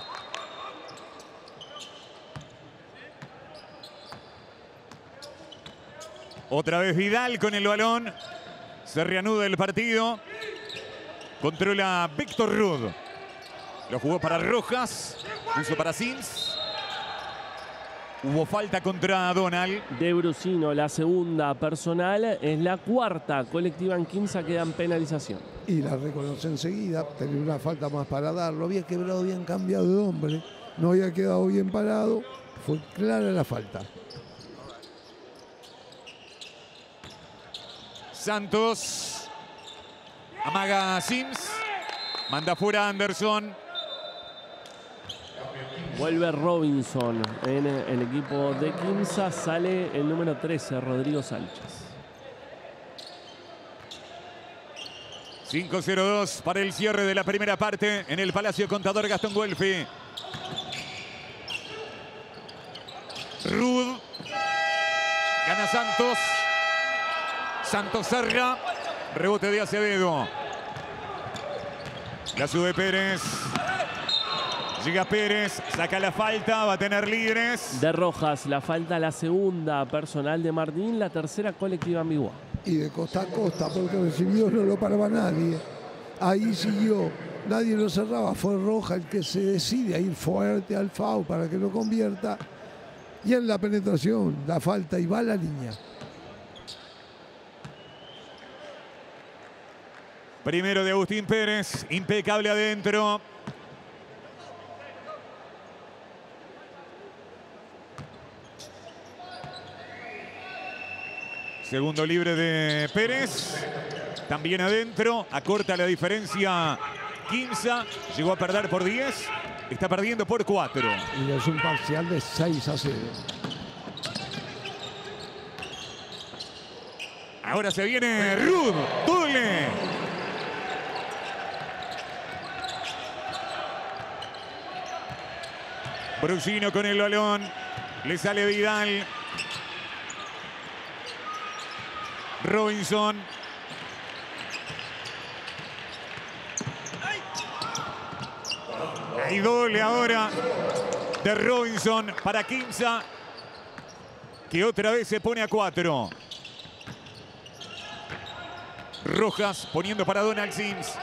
Otra vez Vidal con el balón. Se reanuda el partido. Controla Víctor Rud. Lo jugó para Rojas. Puso para Sims. Hubo falta contra Donald. De Bruxino, la segunda personal. Es la cuarta colectiva en Quimsa. Queda en penalización. Y la reconoce enseguida. Tenía una falta más para darlo. Había quebrado bien, cambiado de hombre. No había quedado bien parado. Fue clara la falta. Santos. Amaga a Sims. Manda fuera a Anderson. Vuelve Robinson en el equipo de Quimsa. Sale el número 13, Rodrigo Sánchez. 5-0-2 para el cierre de la primera parte en el Palacio Contador Gastón Guelfi. Rud. Gana Santos. Santos cerra. Rebote de Acevedo. La sube Pérez. Llega Pérez. Saca la falta. Va a tener libres. De Rojas, la falta, la segunda personal de Martín. La tercera colectiva ambigua. Y de costa a costa, porque recibió, no lo paraba nadie. Ahí siguió nadie lo cerraba. Fue Roja el que se decide a ir fuerte al foul para que lo convierta. Y en la penetración, la falta y va a la línea. Primero de Agustín Pérez, impecable adentro. Segundo libre de Pérez, también adentro, acorta la diferencia Quimsa, llegó a perder por 10, está perdiendo por 4. Y es un parcial de 6-0. Ahora se viene Rud, doble. Brusino con el balón, le sale Vidal. Robinson. Hay doble ahora de Robinson para Quimsa, que otra vez se pone a 4. Rojas poniendo para Donald Sims.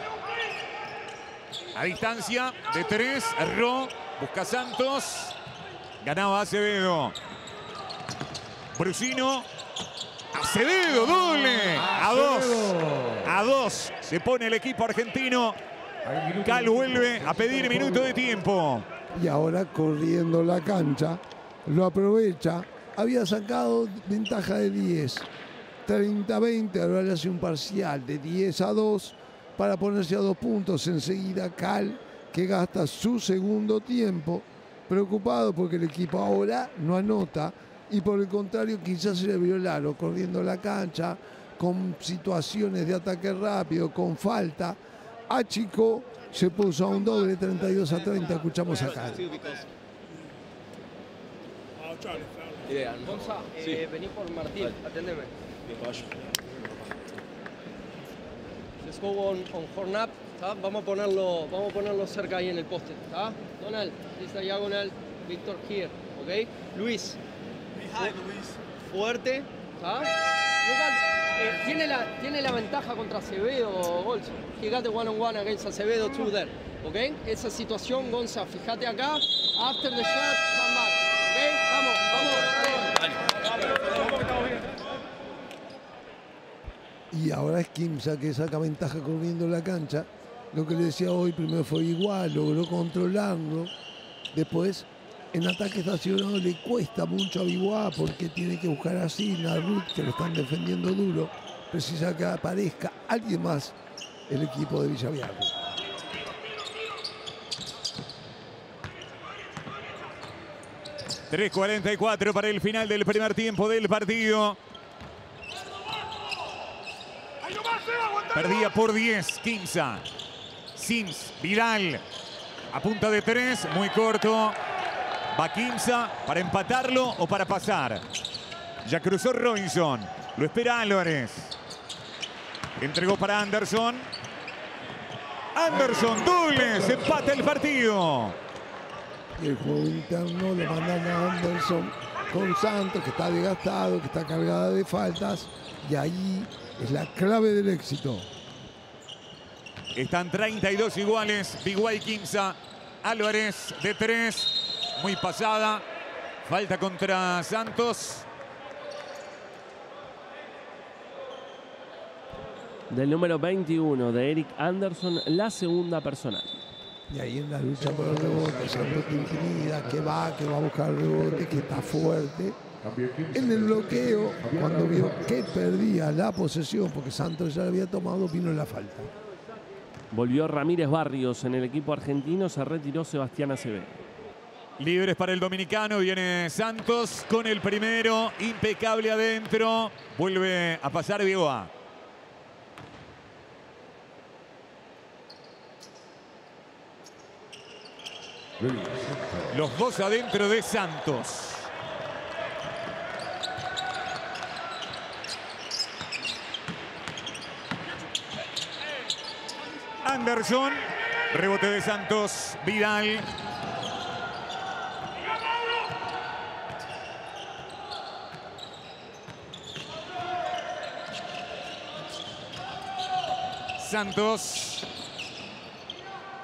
A distancia de 3, erró, busca Santos. Ganaba Acevedo. Brusino. Acevedo, doble. A 2. A 2 se pone el equipo argentino. Cal vuelve a pedir minuto de tiempo. Y ahora corriendo la cancha, lo aprovecha. Había sacado ventaja de 10. 30-20, ahora le hace un parcial de 10-2 para ponerse a 2 puntos. Enseguida Cal, que gasta su segundo tiempo, preocupado porque el equipo ahora no anota y por el contrario quizás se le vio el aro corriendo la cancha con situaciones de ataque rápido, con falta. Achicó, se puso a un doble 32-30. Escuchamos a Cal. Gonza, vení por Martín, atendeme. Let's go on horn up, ¿tá? Vamos a ponerlo cerca ahí en el poste, ¿tá? Donald, this diagonal, Víctor here, ¿ok? Luis, fuerte, ¿tá? Tiene la ventaja contra Acevedo, Gonza. He got the one-on-one against Acevedo, two there, ¿ok? Esa situación, Gonza, fíjate acá, after the shot, come back, ¿ok? Vamos. Y ahora es Quimsa que saca ventaja corriendo la cancha. Lo que le decía hoy, primero fue igual, logró controlarlo. Después, en ataque estacionado le cuesta mucho a Biguá porque tiene que buscar así a Ruth, que lo están defendiendo duro. Precisa que aparezca alguien más el equipo de Villaviarro. $3:44 para el final del primer tiempo del partido. Perdía por 10, Quimsa. Sims, Vidal, a punta de 3, muy corto. Va Quimsa para empatarlo o para pasar. Ya cruzó Robinson, lo espera Álvarez. Entregó para Anderson. Anderson, doble, se empata el partido. Y el juego interno lo mandan a Anderson con Santos, que está desgastado, que está cargada de faltas. Y ahí es la clave del éxito. Están 32 iguales, Biguá y Quimsa. Álvarez de 3, muy pasada. Falta contra Santos. Del número 21 de Eric Anderson, la segunda personal. Y ahí en la lucha por el rebote, Santos que intimida, que va a buscar el rebote, que está fuerte. En el bloqueo, cuando vio que perdía la posesión, porque Santos ya la había tomado, vino la falta. Volvió Ramírez Barrios en el equipo argentino, se retiró Sebastián Acevedo. Libres para el dominicano, viene Santos con el primero, impecable adentro. Vuelve a pasar Biguá. Los dos adentro de Santos. Anderson, rebote de Santos, Vidal. Santos.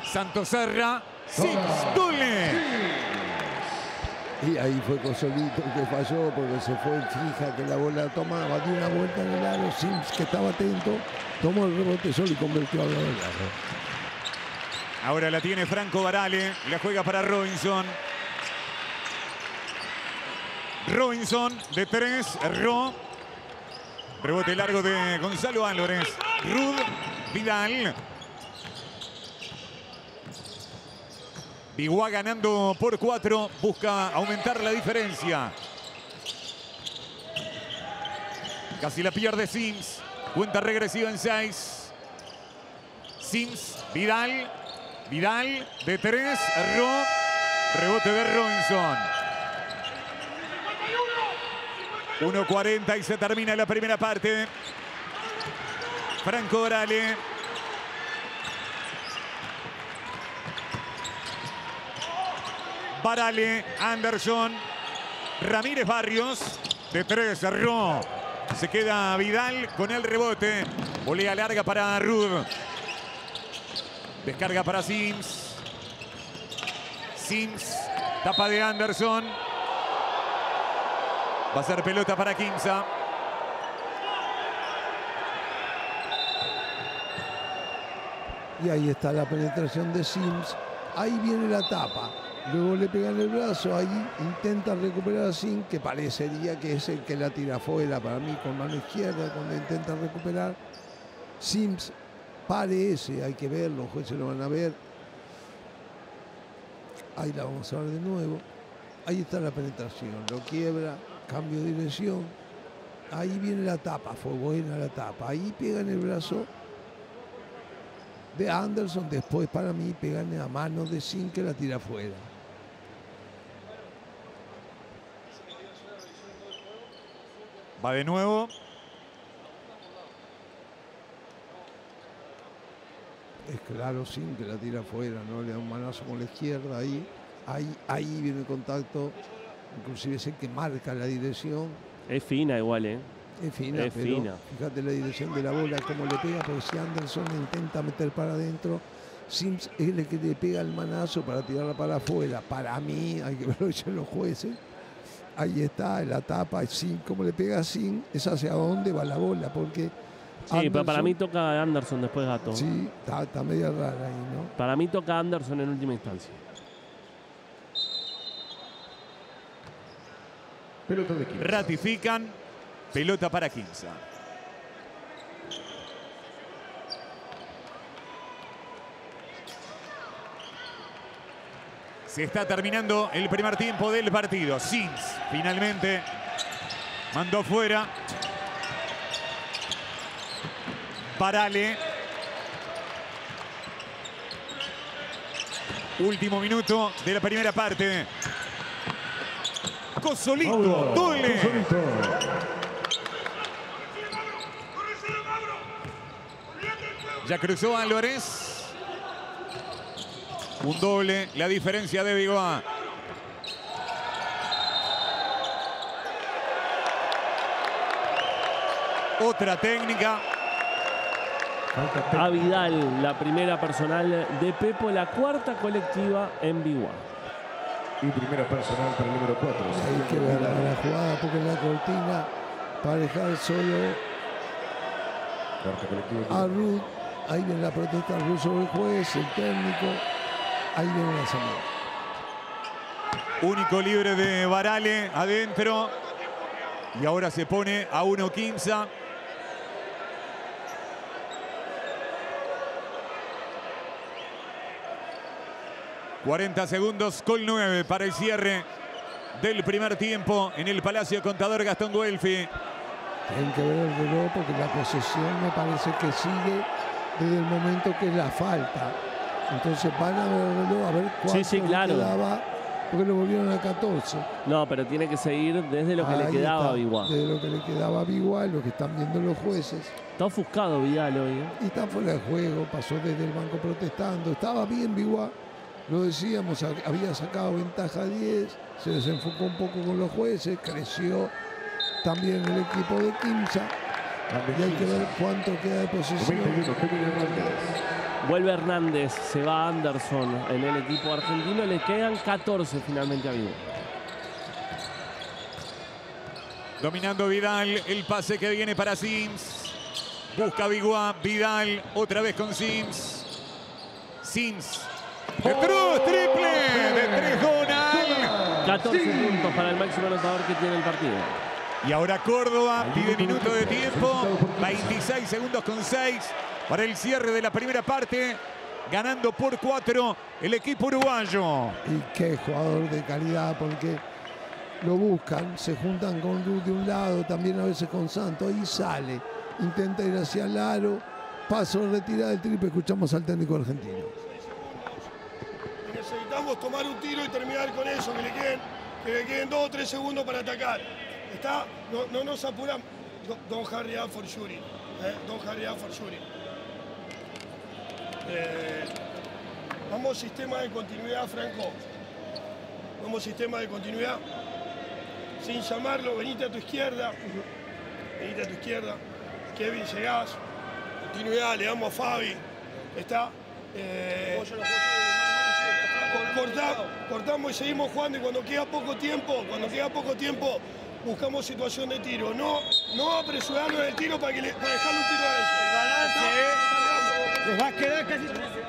Santos Serra. Sims, doble. Y ahí fue Cosolito que falló porque se fue fija que la bola tomaba, dio una vuelta en el aro. Sims, que estaba atento, tomó el rebote solo y convirtió al lado del aro. Ahora la tiene Franco Barale. La juega para Robinson. Robinson de 3. Erró. Rebote largo de Gonzalo Álvarez. Rud Vidal. Biguá ganando por 4. Busca aumentar la diferencia. Casi la pierde Sims. Cuenta regresiva en 6. Sims. Vidal. Vidal de 3. Erró. Rebote de Robinson. 1:40 y se termina la primera parte. Franco Barale. Barale, Anderson, Ramírez Barrios, de 3, cerró. Se queda Vidal con el rebote. Volea larga para Rud. Descarga para Sims. Sims, tapa de Anderson. Va a ser pelota para Quimsa. Y ahí está la penetración de Sims. Ahí viene la tapa. Luego le pegan el brazo. Ahí intenta recuperar a Sims, que parecería que es el que la tira afuera para mí con mano izquierda cuando intenta recuperar. Sims parece, hay que verlo, los jueces lo van a ver. Ahí la vamos a ver de nuevo. Ahí está la penetración. Lo quiebra, cambio de dirección. Ahí viene la tapa, fue buena la tapa. Ahí pegan el brazo de Anderson. Después para mí pegan a mano de Sims, que la tira afuera. Va de nuevo. Es claro, Sims que la tira afuera, ¿no? Le da un manazo con la izquierda ahí viene el contacto. Inclusive es el que marca la dirección. Es fina igual, ¿eh? Es fina, es pero fina. Fíjate la dirección de la bola, cómo le pega, porque si Anderson intenta meter para adentro, Sims es el que le pega el manazo para tirarla para afuera. Para mí, hay que verlo ya los jueces. Ahí está, la tapa, Sims, cómo le pega a Sims, es hacia dónde va la bola, porque Sí, Anderson, pero para mí toca Anderson después Gato. Sí, está media rara ahí, ¿no? Para mí toca Anderson en última instancia. Pelota de Quimsa. Ratifican. Pelota para Quimsa. Se está terminando el primer tiempo del partido. Sims finalmente mandó fuera. Barale. Último minuto de la primera parte. Cosolito, doble. Ya cruzó Álvarez. Un doble, la diferencia de Biguá. Otra técnica. A Vidal, la primera personal de Pepo, la cuarta colectiva en Biguá. Y primera personal para el número 4. Hay que ver la jugada porque en la cortina para dejar solo a Ruth. Ahí viene la protesta ruso del juez, el técnico. Ahí viene la semana. Único libre de Barale adentro. Y ahora se pone a 1 Quimsa. ...40 segundos con 9 para el cierre del primer tiempo en el Palacio Contador Gastón Guelfi. Tienen que ver el reloj porque la posesión me parece que sigue desde el momento que es la falta. Entonces van a ver el reloj a ver cuánto Sí, claro. le quedaba, porque lo volvieron a 14. No, pero tiene que seguir desde lo que le quedaba está, a Biguá. Desde lo que le quedaba a Biguá, lo que están viendo los jueces. Está ofuscado Vidal hoy, ¿eh? Y está fuera de juego, pasó desde el banco protestando. Estaba bien Biguá, lo decíamos, había sacado ventaja 10, se desenfocó un poco con los jueces, creció también el equipo de Quimsa. Y hay que ver cuánto queda de posesión. Vuelve Hernández, se va Anderson en el equipo argentino. Le quedan 14 finalmente a Vigo. Dominando Vidal, el pase que viene para Sims. Busca Biguá, Vidal, otra vez con Sims. Sims. De Cruz, triple de 3 Donald. 14 puntos para el máximo anotador que tiene el partido. Y ahora Córdoba pide minuto de tiempo. 26 segundos con 6 para el cierre de la primera parte. Ganando por 4 el equipo uruguayo. Y qué jugador de calidad, porque lo buscan, se juntan con Luz de un lado, también a veces con Santos, y sale. Intenta ir hacia el aro, paso de retirada del triple. Escuchamos al técnico argentino. Necesitamos tomar un tiro y terminar con eso, que le queden 2 o 3 segundos para atacar. ¿Está? No nos apuramos. Don't hurry up for shooting. Don't hurry up for shooting. Vamos sistema de continuidad, Franco. Vamos sistema de continuidad. Sin llamarlo, venite a tu izquierda. Venite a tu izquierda. Kevin, llegás. Continuidad, le damos a Fabi. ¿Está? Cortamos y seguimos jugando, y cuando queda poco tiempo, buscamos situación de tiro. No apresurarnos en el tiro para dejarle un tiro a ellos. Les va a quedar casi.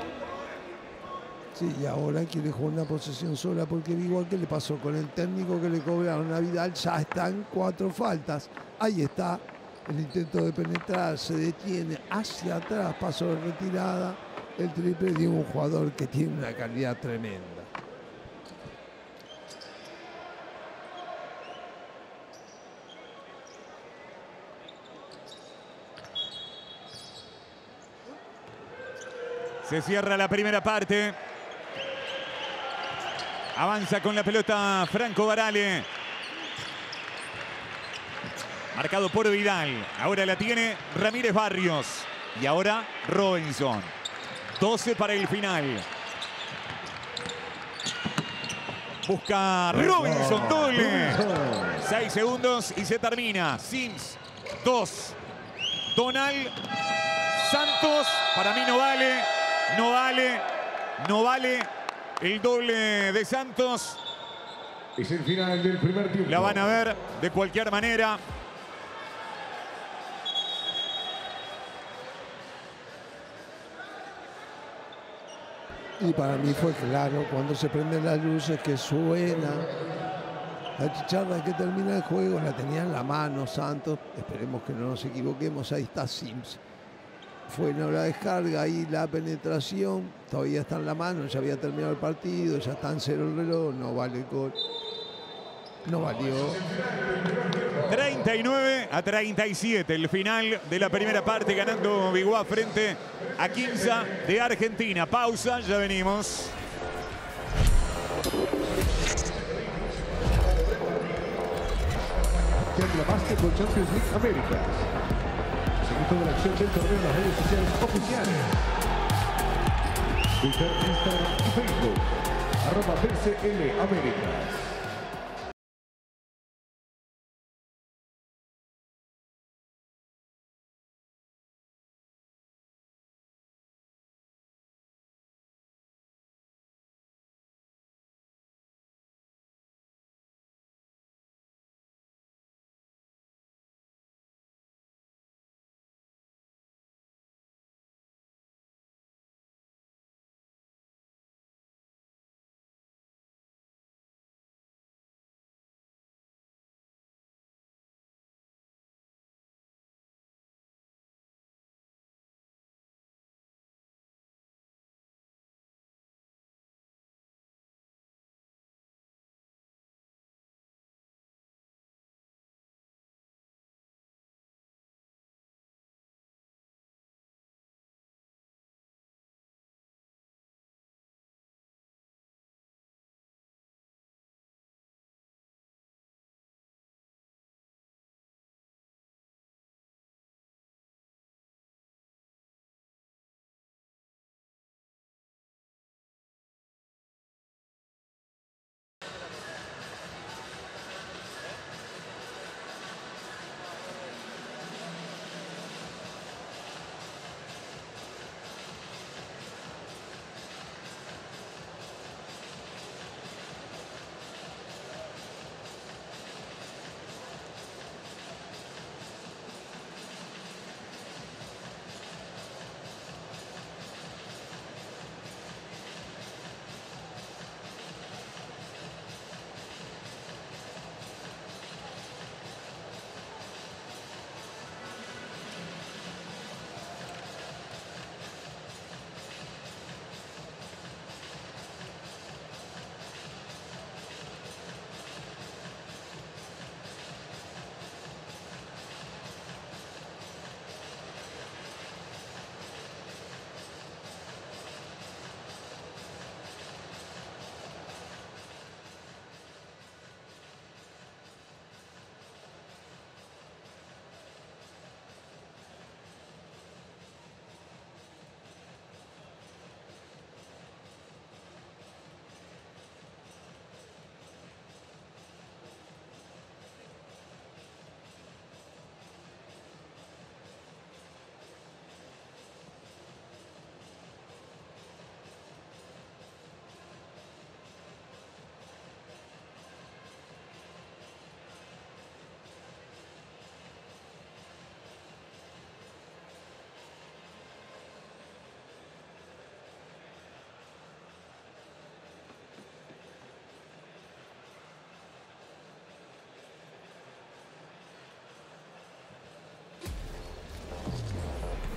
Sí, y ahora quiere jugar una posesión sola, porque igual que le pasó con el técnico que le cobraron a Vidal, ya están 4 faltas. Ahí está el intento de penetrar, se detiene hacia atrás, paso de retirada. El triple de un jugador que tiene una calidad tremenda. Se cierra la primera parte. Avanza con la pelota Franco Barale. Marcado por Vidal. Ahora la tiene Ramírez Barrios. Y ahora Robinson. 12 para el final. Busca Robinson, doble. 6 segundos y se termina. Sims, 2. Donald. Santos, para mí no vale. No vale el doble de Santos. Es el final del primer tiempo. La van a ver de cualquier manera. Y para mí fue claro, cuando se prenden las luces, que suena la chicharra que termina el juego, la tenía en la mano Santos. Esperemos que no nos equivoquemos, ahí está Sims. Fue una la descarga, ahí la penetración, todavía está en la mano, ya había terminado el partido, ya está en 0 el reloj, no vale el gol. No valió. 39-37, el final de la primera parte, ganando Biguá frente a Quimsa de Argentina. Pausa, ya venimos. La Basketball Champions League América. Sigue toda la acción del torneo en las redes sociales oficiales. Twitter, Instagram y Facebook. @BCL América.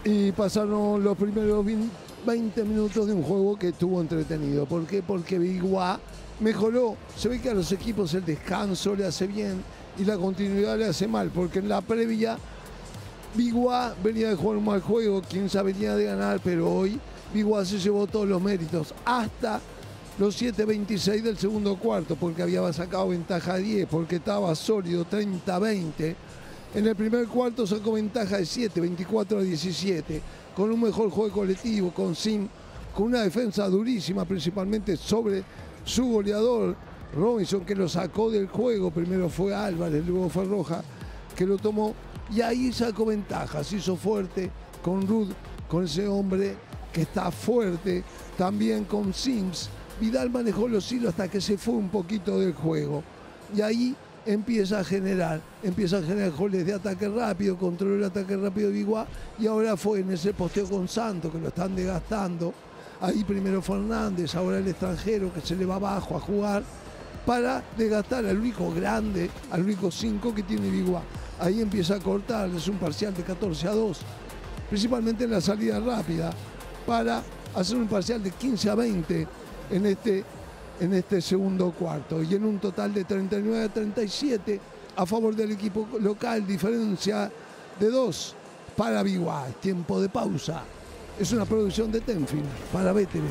Y pasaron los primeros 20 minutos de un juego que estuvo entretenido. ¿Por qué? Porque Biguá mejoró. Se ve que a los equipos el descanso le hace bien y la continuidad le hace mal, porque en la previa Biguá venía de jugar un mal juego, Quimsa venía de ganar, pero hoy Biguá se llevó todos los méritos hasta los 7:26 del segundo cuarto, porque había sacado ventaja 10, porque estaba sólido 30-20. En el primer cuarto sacó ventaja de 7, 24-17, con un mejor juego colectivo, con una defensa durísima, principalmente sobre su goleador Robinson, que lo sacó del juego. Primero fue Álvarez, luego fue Roja, que lo tomó, y ahí sacó ventaja, se hizo fuerte con Rudd, con ese hombre que está fuerte, también con Sims. Vidal manejó los hilos hasta que se fue un poquito del juego, y ahí empieza a generar goles de ataque rápido, controló el ataque rápido de Biguá, y ahora fue en ese posteo con Santos, que lo están desgastando. Ahí primero Fernández, ahora el extranjero que se le va abajo a jugar, para desgastar al único grande, al único 5 que tiene Biguá. Ahí empieza a cortar, es un parcial de 14-2, principalmente en la salida rápida, para hacer un parcial de 15-20 en este segundo cuarto, y en un total de 39-37 a favor del equipo local, diferencia de 2 para Biguá. Es tiempo de pausa. Es una producción de Tenfield para BTV.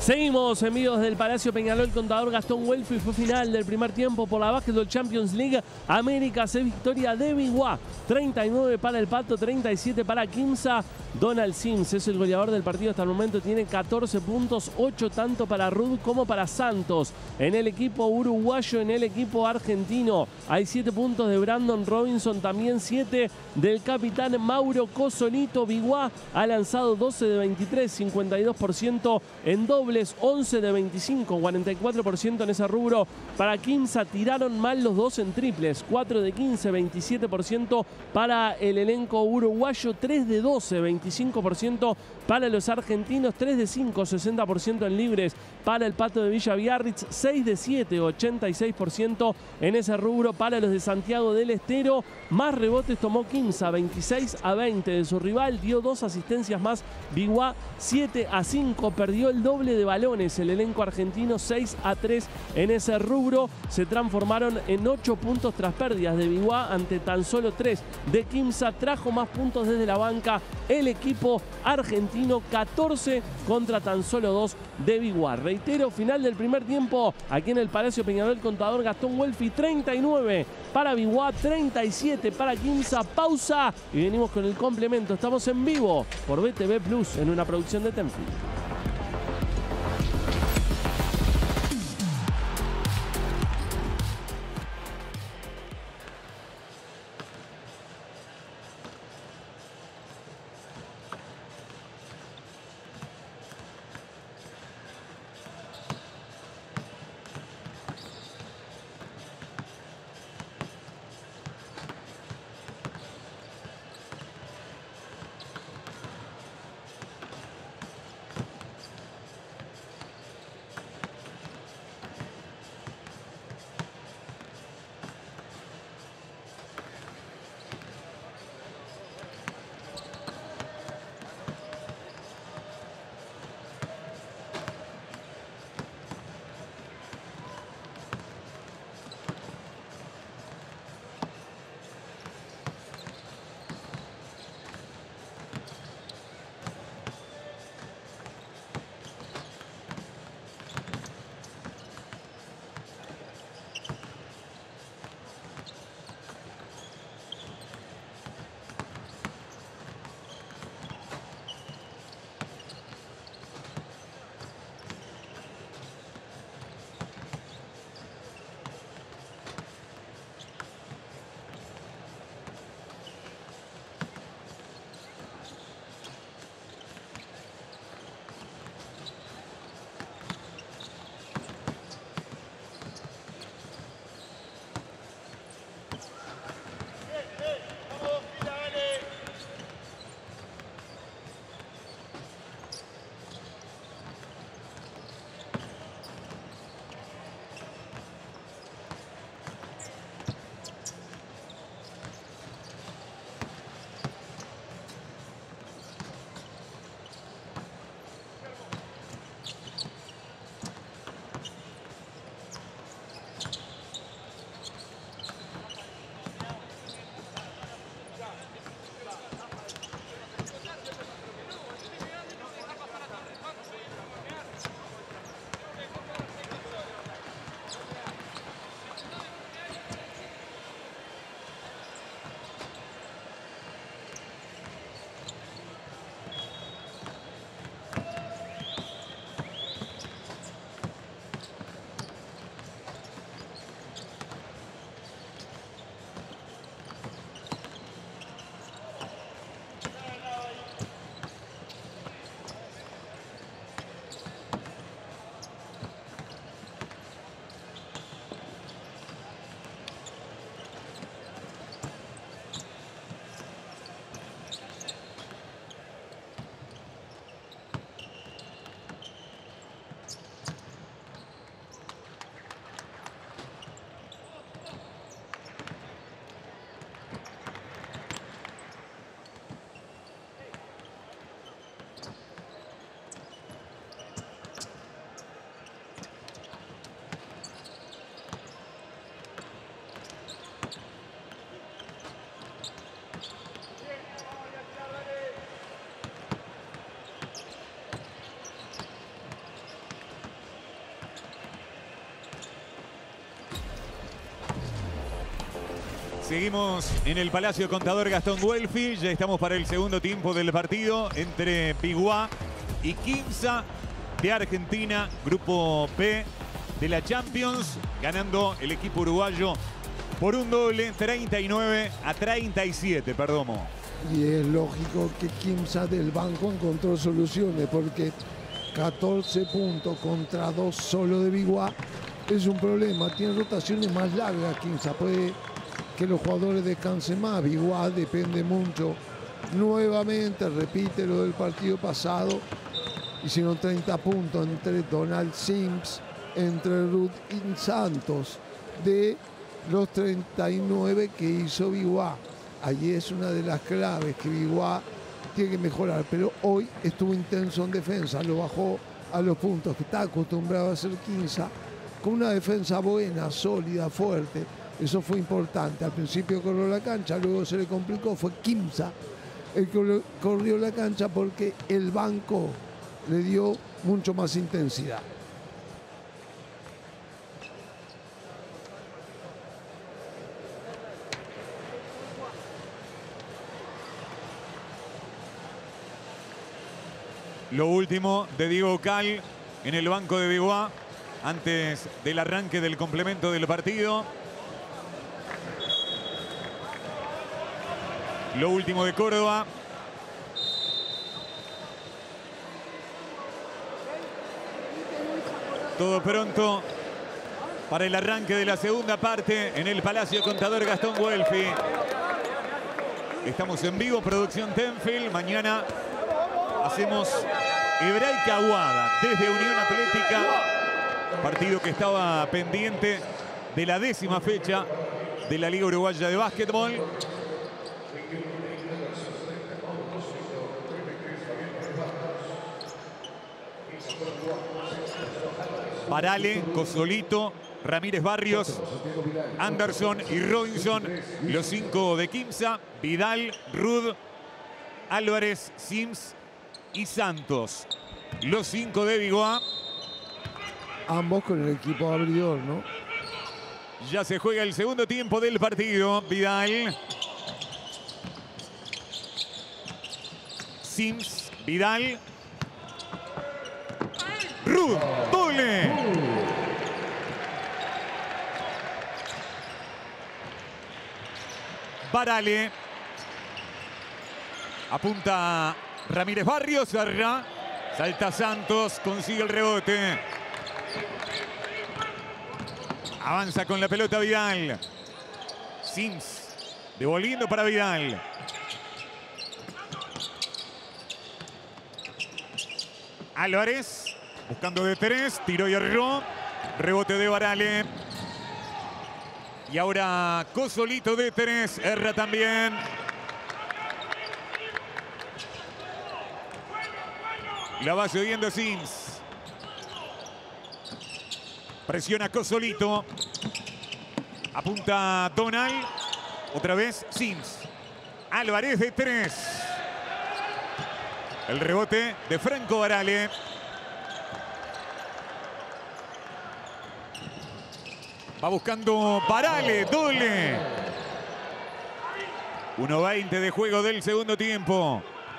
Seguimos en vivo desde el Palacio Peñalol. Contador Gastón Welfi. Fue final del primer tiempo por la Basketball Champions League Américas. Es victoria de Biguá. 39 para el Pato, 37 para Quimsa. Donald Sims es el goleador del partido hasta el momento. Tiene 14 puntos, 8 tanto para Rud como para Santos. En el equipo uruguayo, en el equipo argentino, hay 7 puntos de Brandon Robinson. También 7 del capitán Mauro Cosolito. Biguá ha lanzado 12 de 23, 52% en dobles, 11 de 25, 44% en ese rubro. Para Quimsa tiraron mal los dos en triples, 4 de 15, 27% para el elenco uruguayo, 3 de 12, 25% para los argentinos, 3 de 5, 60% en libres para el Pato de Villa Biarritz, 6 de 7, 86% en ese rubro para los de Santiago del Estero. Más rebotes tomó Quimsa, 26 a 20 de su rival, dio 2 asistencias más Biguá, 7 a 5, perdió el doble de balones el elenco argentino, 6 a 3 en ese rubro. Se transformaron en 8 puntos tras pérdidas de Biguá ante tan solo 3 de Quimsa. Trajo más puntos desde la banca el equipo argentino, 14 contra tan solo 2 de Biguá. Reitero, final del primer tiempo aquí en el Palacio Peñalol. Contador Gastón Welfi, 39 para Biguá, 37 para Quimsa. Pausa y venimos con el complemento. Estamos en vivo por BTV Plus en una producción de Tenfield. Seguimos en el Palacio Contador Gastón Guelfi. Ya estamos para el segundo tiempo del partido entre Biguá y Quimsa de Argentina, grupo P de la Champions, ganando el equipo uruguayo por un doble, 39-37, Perdomo. Y es lógico que Quimsa del banco encontró soluciones, porque 14 puntos contra 2 solo de Biguá es un problema. Tiene rotaciones más largas Quimsa, puede que los jugadores descansen más. Biguá depende mucho. Nuevamente repite lo del partido pasado. Hicieron 30 puntos entre Donald Sims, entre Ruth y Santos, de los 39 que hizo Biguá. Allí es una de las claves que Biguá tiene que mejorar, pero hoy estuvo intenso en defensa, lo bajó a los puntos que está acostumbrado a hacer Quimsa, con una defensa buena, sólida, fuerte. Eso fue importante. Al principio corrió la cancha, luego se le complicó. Fue Quimsa el que corrió la cancha porque el banco le dio mucho más intensidad. Lo último de Diego Cal en el banco de Biguá antes del arranque del complemento del partido. Lo último de Córdoba. Todo pronto para el arranque de la segunda parte en el Palacio Contador Gastón Guelfi. Estamos en vivo, producción Tenfield. Mañana hacemos Hebraica Aguada desde Unión Atlética. Partido que estaba pendiente de la 10ª fecha de la Liga Uruguaya de Básquetbol. Barale, Cosolito, Ramírez Barrios, Anderson y Robinson, los 5 de Quimsa, Vidal, Rud, Álvarez, Sims y Santos, los 5 de Biguá. Ambos con el equipo abridor, ¿no? Ya se juega el segundo tiempo del partido. Vidal, Sims, Vidal, Rud, doble. Barale. Apunta Ramírez Barrios. Salta Santos. Consigue el rebote. Avanza con la pelota Vidal. Sims. Devolviendo para Vidal. Álvarez. Buscando de 3, tiró y erró. Rebote de Barale. Y ahora Cosolito de 3, erra también. La va cediendo Sims. Presiona Cosolito. Apunta Donald. Otra vez Sims. Álvarez de 3. El rebote de Franco Barale. Va buscando Barale, doble. 1:20 de juego del segundo tiempo.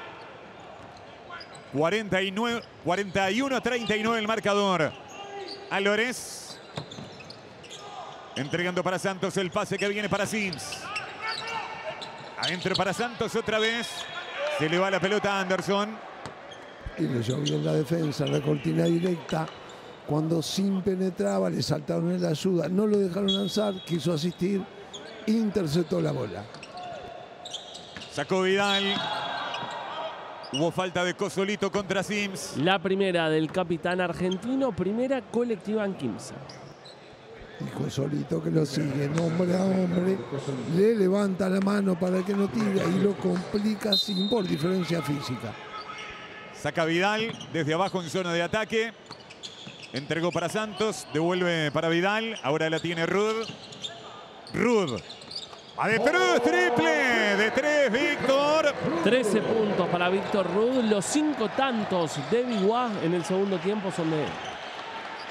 41-39 el marcador. Álvarez. Entregando para Santos el pase que viene para Sims. Adentro para Santos otra vez. Se le va la pelota a Anderson. Y leyó bien la defensa, la cortina directa. Cuando Sim penetraba, le saltaron en la ayuda. No lo dejaron lanzar, quiso asistir. Interceptó la bola. Sacó Vidal. Hubo falta de Cosolito contra Sims. La primera del capitán argentino, primera colectiva en Quimsa. Y Cosolito que lo sigue, hombre a hombre. Le levanta la mano para que no tire y lo complica Sim por diferencia física. Saca Vidal desde abajo en zona de ataque. Entregó para Santos, devuelve para Vidal. Ahora la tiene Rud. Rud. Va de 3, triple. De 3, Víctor. 13 puntos para Víctor Rud. Los 5 tantos de Biguá en el segundo tiempo son de él.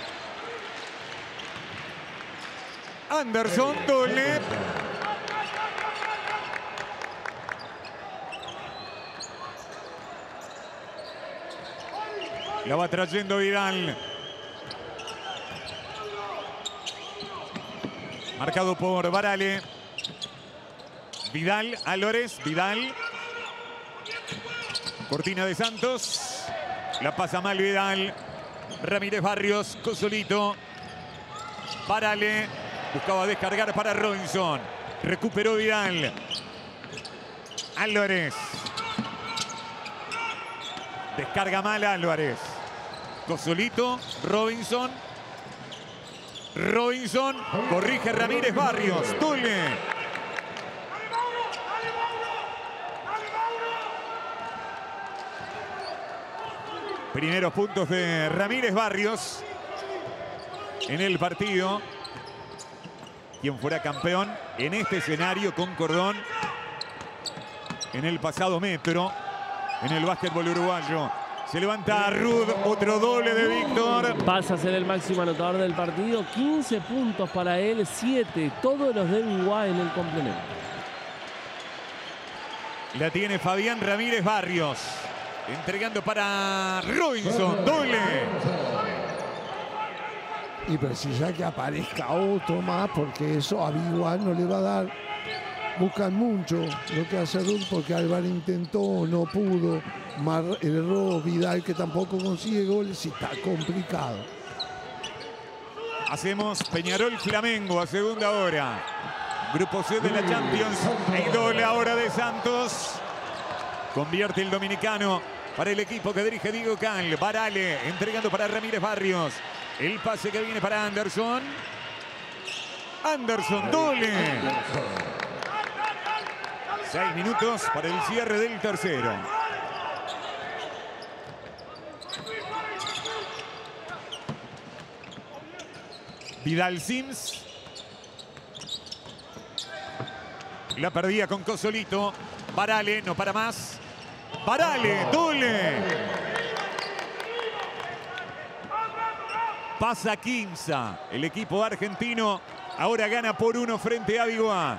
Anderson, doble. La va trayendo Vidal. Marcado por Barale. Vidal, Álvarez, Vidal. Cortina de Santos. La pasa mal Vidal. Ramírez Barrios, Cosolito. Barale. Buscaba descargar para Robinson. Recuperó Vidal. Álvarez. Descarga mal Álvarez. Cosolito, Robinson. Robinson, corrige Ramírez Barrios. Tule. Primeros puntos de Ramírez Barrios en el partido. Quien fuera campeón en este escenario con cordón en el pasado metro en el básquetbol uruguayo. Se levanta Rud, otro doble de Víctor. Pasa a ser el máximo anotador del partido. 15 puntos para él, 7. Todos los de Biguá en el complemento. La tiene Fabián Ramírez Barrios. Entregando para Robinson, doble. Y precisa que aparezca otro más, porque eso a Biguá no le va a dar. Buscan mucho lo que hace Rud, porque Álvarez intentó, no pudo. Erró Vidal, que tampoco consigue goles y está complicado. Hacemos Peñarol Flamengo a segunda hora. Grupo C de la Champions. El doble ahora de Santos. Convierte el dominicano para el equipo que dirige Diego Cal. Barale entregando para Ramírez Barrios. El pase que viene para Anderson. Anderson, doble. 6 minutos para el cierre del tercero. Vidal Sims. La perdía con Cosolito. Barale, no para más. Barale, doble. Pasa Quimsa. El equipo argentino ahora gana por 1 frente a Biguá.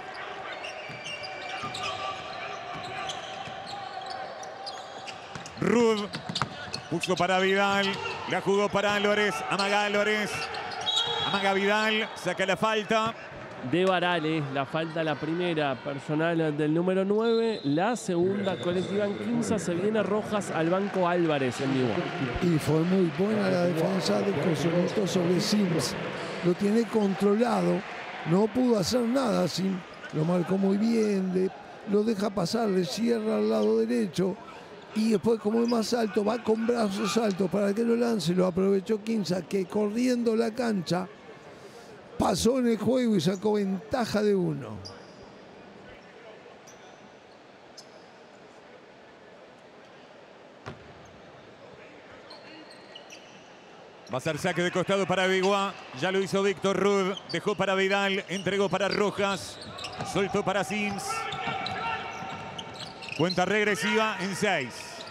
Rud puso para Vidal. La jugó para Álvarez. Amaga Álvarez. Amaga Vidal. Saca la falta. De Barale, la falta la primera personal del número 9, la segunda colectiva en Quimsa, se viene Rojas al banco Álvarez en Biguá. Y fue muy buena la defensa de Cosolito sobre Sims. Lo tiene controlado, no pudo hacer nada. Sims lo marcó muy bien, lo deja pasar, le cierra al lado derecho. Y después, como es más alto, va con brazos altos para que lo lance. Lo aprovechó Quimsa, que corriendo la cancha pasó en el juego y sacó ventaja de 1. Va a ser saque de costado para Biguá. Ya lo hizo Víctor Rud. Dejó para Vidal. Entregó para Rojas. Soltó para Sims. Cuenta regresiva en 6.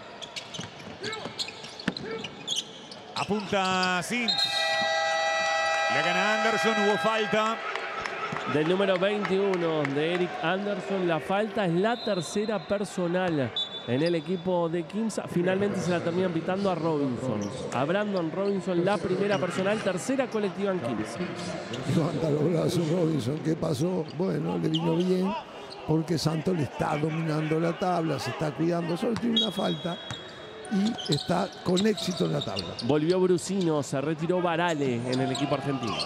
Apunta Sims. La gana Anderson, hubo falta. Del número 21 de Eric Anderson, la falta es la tercera personal en el equipo de Quimsa. Finalmente se la terminan pitando a Robinson. A Brandon Robinson, la primera personal, tercera colectiva en Quimsa. Levanta los brazos Robinson. ¿Qué pasó? Bueno, le vino bien porque Santos le está dominando la tabla, se está cuidando, solo tiene una falta. Y está con éxito en la tabla. Volvió Brusino, se retiró Barale en el equipo argentino.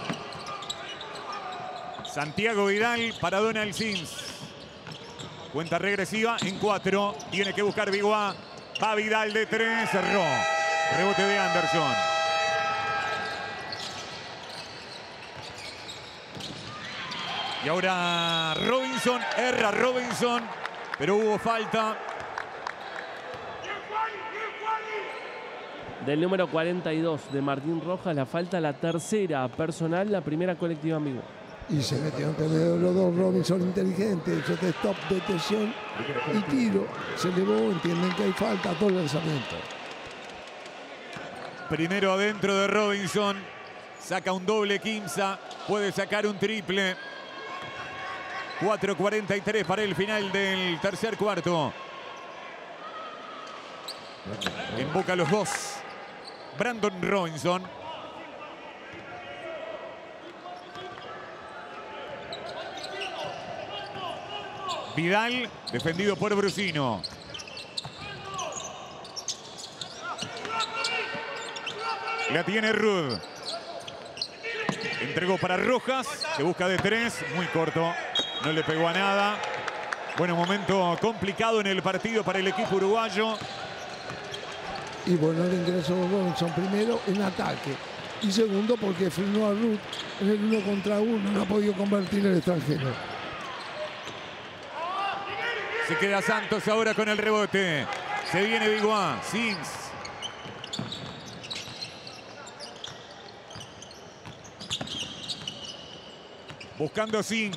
Santiago Vidal para Donald Sims. Cuenta regresiva en 4. Tiene que buscar Biguá. Va Vidal de 3. Cerró. Rebote de Anderson. Y ahora Robinson. Erra Robinson. Pero hubo falta. Del número 42 de Martín Rojas, la falta la tercera personal, la primera colectiva en Biguá. Y se metió entre medio de los dos. Robinson inteligente, hizo de stop, detención y tiro. Se elevó, entienden que hay falta, todo el lanzamiento. Primero adentro de Robinson. Saca un doble Quimsa. Puede sacar un triple. 4:43 para el final del tercer cuarto. En boca los dos. Brandon Robinson. Vidal, defendido por Brusino. La tiene Rud. Entregó para Rojas, que busca de 3, muy corto, no le pegó a nada. Bueno, momento complicado en el partido para el equipo uruguayo. Y bueno, el ingreso de Robinson primero en ataque. Y segundo porque frenó a Ruth en el 1 contra 1, no ha podido convertir el extranjero. Se queda Santos ahora con el rebote. Se viene Biguá, Sims. Buscando Sims.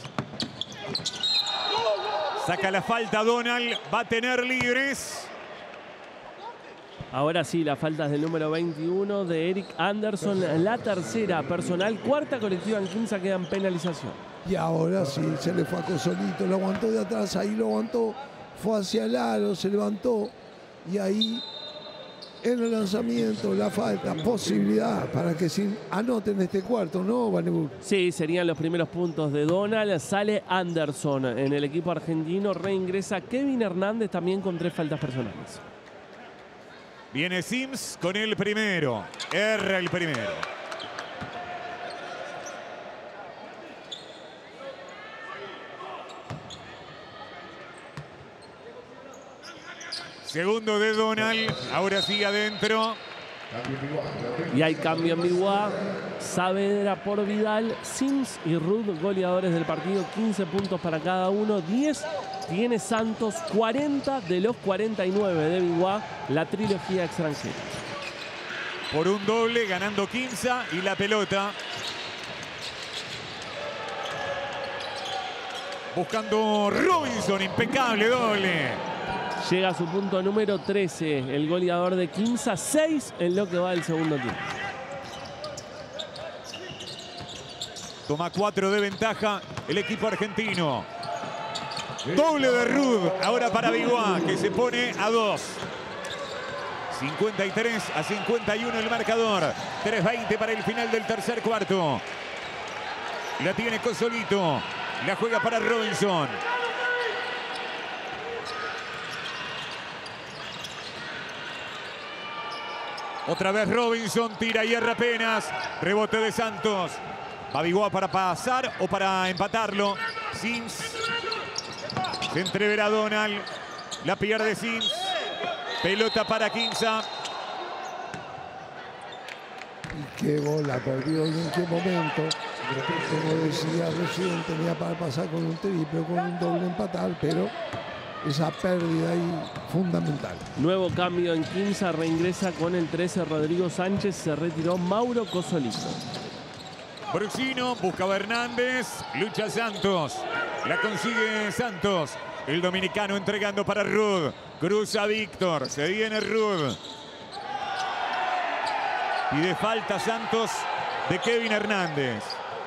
Saca la falta Donald. Va a tener libres. Ahora sí, la falta es del número 21 de Eric Anderson. La tercera personal. Cuarta colectiva en Quimsa, queda en penalización. Y ahora sí, se le fue a Cosolito. Lo aguantó de atrás, ahí lo aguantó. Fue hacia el aro, se levantó. Y ahí, en el lanzamiento, la falta, posibilidad para que anoten este cuarto, ¿no, Vanebur? Sí, serían los primeros puntos de Donald. Sale Anderson en el equipo argentino. Reingresa Kevin Hernández también con 3 faltas personales. Viene Sims con el primero. Erra el primero. Segundo de Donald. Ahora sí adentro. Y hay cambio en Biguá. Saavedra por Vidal. Sims y Rudd, goleadores del partido. 15 puntos para cada uno. 10 tiene Santos. 40 de los 49 de Biguá. La trilogía extranjera. Por un doble, ganando Quimsa y la pelota. Buscando Robinson, impecable doble. Llega a su punto número 13, el goleador de Quimsa, 6 en lo que va del segundo tiempo. Toma 4 de ventaja el equipo argentino. Doble de Rud, ahora para Biguá, que se pone a 2. 53 a 51 el marcador. 3:20 para el final del tercer cuarto. La tiene Cosolito. La juega para Robinson. Otra vez Robinson, tira y erra apenas. Rebote de Santos. Va Biguá para pasar o para empatarlo. Sims. Se entreverá Donald. La pierde Sims. Pelota para Quimsa. Y qué bola, por Dios, y en qué momento. Como decía recién, tenía para pasar con un triple, con un doble empatar, pero esa pérdida ahí fundamental. Nuevo cambio en Quimsa, reingresa con el 13 Rodrigo Sánchez, se retiró Mauro Cosolito. Brusino buscaba Hernández, lucha Santos, la consigue Santos. El dominicano entregando para Rud, cruza Víctor, se viene Rud. Pide falta Santos de Kevin Hernández.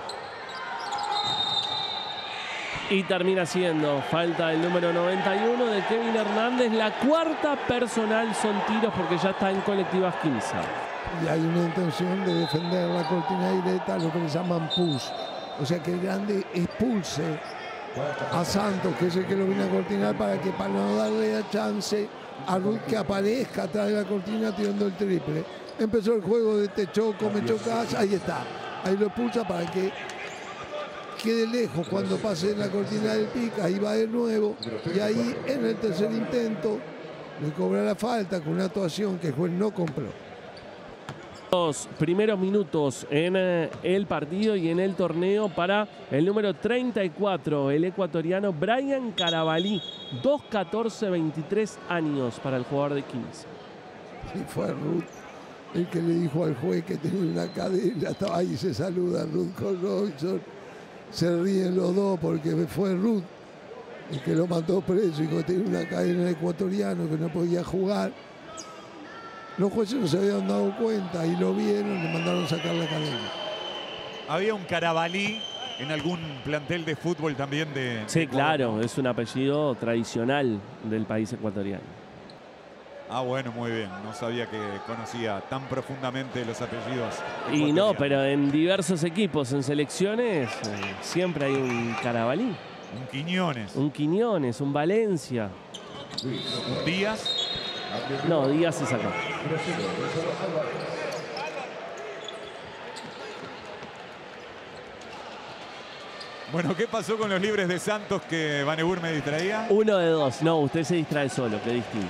Y termina siendo falta del número 91 de Kevin Hernández. La cuarta personal son tiros porque ya está en colectivas Quimsa. Y hay una intención de defender la cortina directa, lo que le llaman push. O sea que el grande expulse a Santos, que es el que lo viene a cortinar, para no darle la chance a Ruth que aparezca atrás de la cortina tirando el triple. Empezó el juego de te choco, me chocas, ahí está. Ahí lo expulsa para que quede lejos cuando pase en la cortina del pick, ahí va de nuevo. Y ahí en el tercer intento le cobra la falta con una actuación que el juez no compró. Los primeros minutos en el partido y en el torneo para el número 34, el ecuatoriano Brian Carabalí, 2'14", 23 años para el jugador de Quimsa. Y fue Ruth el que le dijo al juez que tenía una cadena, estaba ahí, se saluda Ruth con Robinson, se ríen los dos porque fue Ruth el que lo mandó preso y que tenía una cadena ecuatoriano que no podía jugar. Los jueces no se habían dado cuenta y lo vieron, le mandaron sacar la cadena. Había un Carabalí en algún plantel de fútbol también de... Sí, claro, es un apellido tradicional del país ecuatoriano. Ah, bueno, muy bien. No sabía que conocía tan profundamente los apellidos. Y no, pero en diversos equipos, en selecciones, siempre hay un Carabalí. Un Quiñones. Un Quiñones, un Valencia. Un Díaz. No, Díaz es acá. Bueno, ¿qué pasó con los libres de Santos que Vanebur me distraía? 1 de 2. No, usted se distrae solo, que distinto.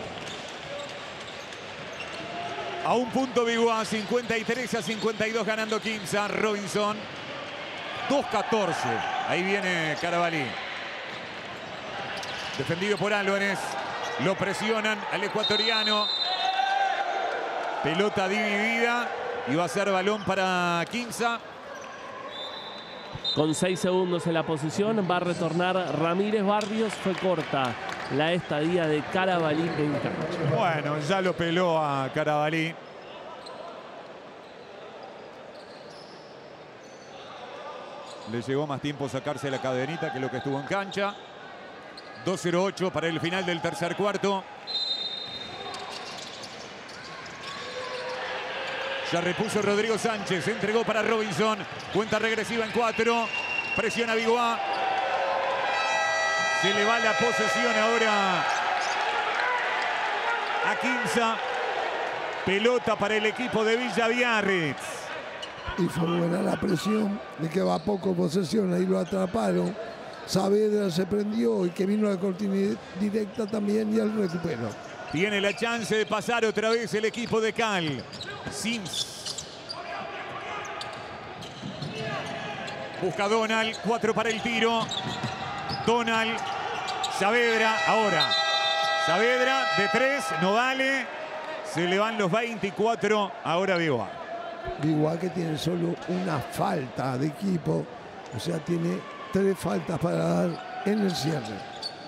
A un punto Biguá, 53-52 ganando Quimsa. Robinson, 2-14. Ahí viene Carabalí. Defendido por Álvarez. Lo presionan al ecuatoriano. Pelota dividida. Y va a ser balón para Quimsa. Con 6 segundos en la posición, va a retornar Ramírez Barrios. Fue corta la estadía de Carabalí en cancha. Bueno, ya lo peló a Carabalí. Le llevó más tiempo sacarse la cadenita que lo que estuvo en cancha. 2-0-8 para el final del tercer cuarto. Ya repuso Rodrigo Sánchez. Entregó para Robinson. Cuenta regresiva en 4. Presiona Biguá. Se le va la posesión ahora a Quimsa. Pelota para el equipo de Villa Biarritz. Y fue buena la presión de que va poco posesión. Ahí lo atraparon. Saavedra se prendió y que vino la cortina directa también y él recuperó. Tiene la chance de pasar otra vez el equipo de Cal. Sims. Busca Donald. 4 para el tiro. Donald. Saavedra. Ahora. Saavedra de 3. No vale. Se le van los 24. Ahora Biguá. Biguá que tiene solo una falta de equipo. O sea, tiene 3 faltas para dar en el cierre.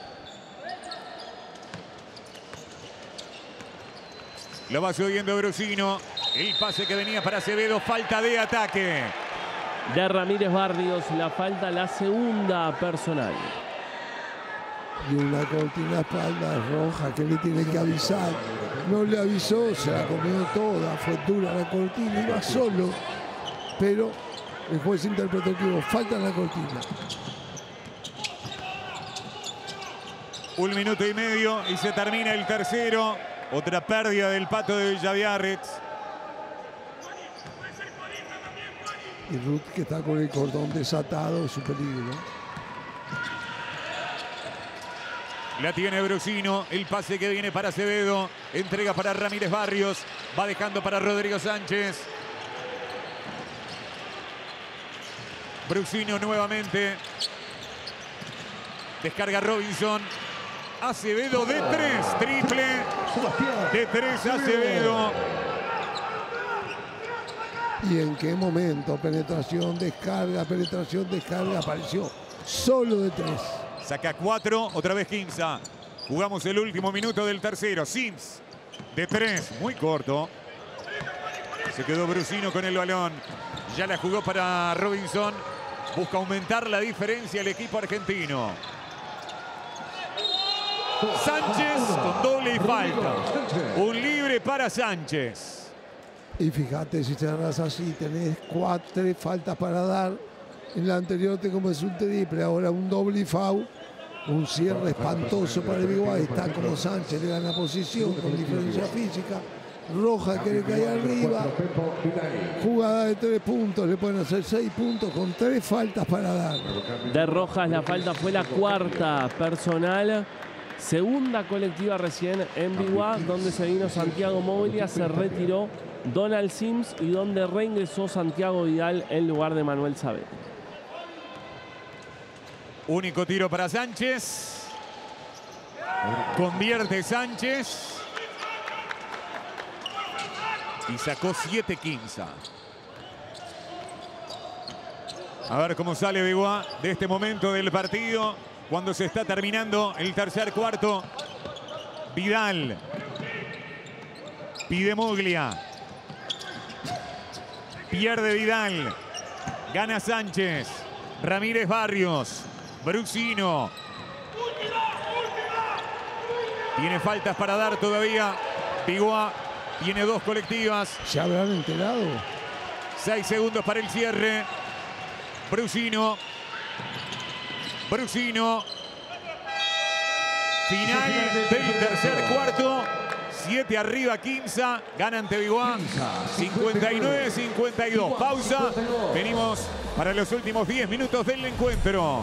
Lo va subiendo Brusino. El pase que venía para Acevedo. Falta de ataque. De Ramírez Barrios, la falta, la segunda personal. Y una cortina espalda roja que le tiene que avisar. No le avisó, se la comió toda. Fue dura la cortina, iba solo. Pero el juez interpretó que hubo falta en la cortina. 1 minuto y medio y se termina el tercero. Otra pérdida del Pato de Villa Biarritz. Y Ruth que está con el cordón desatado, es su peligro. La tiene Brusino. El pase que viene para Acevedo. Entrega para Ramírez Barrios. Va dejando para Rodrigo Sánchez. Brusino nuevamente. Descarga Robinson. Acevedo de 3. Triple. De 3 Acevedo. ¿Y en qué momento? Penetración, descarga, apareció solo de 3. Saca 4, otra vez Quimsa. Jugamos el último minuto del tercero. Sims de 3, muy corto. Se quedó Brusino con el balón. Ya la jugó para Robinson. Busca aumentar la diferencia el equipo argentino. Sánchez con doble y falta. Un libre para Sánchez. Y fíjate, si cerras así, tenés 4 faltas para dar. En la anterior te comes un triple, ahora un doble y foul. Un cierre espantoso para el Biguá. Está como Sánchez, le gana posición con diferencia física. Roja que le cae arriba. Jugada de 3 puntos, le pueden hacer 6 puntos con 3 faltas para dar. De Rojas la falta fue la cuarta personal. Segunda colectiva recién en Biguá, donde se vino Santiago Moglia, se retiró Donald Sims y donde reingresó Santiago Vidal en lugar de Manuel Saavedra. Único tiro para Sánchez. Convierte Sánchez. Y sacó 7 Quimsa. A ver cómo sale Biguá de este momento del partido. Cuando se está terminando el tercer cuarto. Vidal. Pide Moglia. Pierde Vidal. Gana Sánchez. Ramírez Barrios. Brusino. Tiene faltas para dar todavía Biguá tiene 2 colectivas. ¿Se habrán enterado? 6 segundos para el cierre. Brusino. Final del tercer cuarto. 7 arriba, Quimsa. Gana ante Biguá. 59-52. Pausa. Venimos para los últimos 10 minutos del encuentro.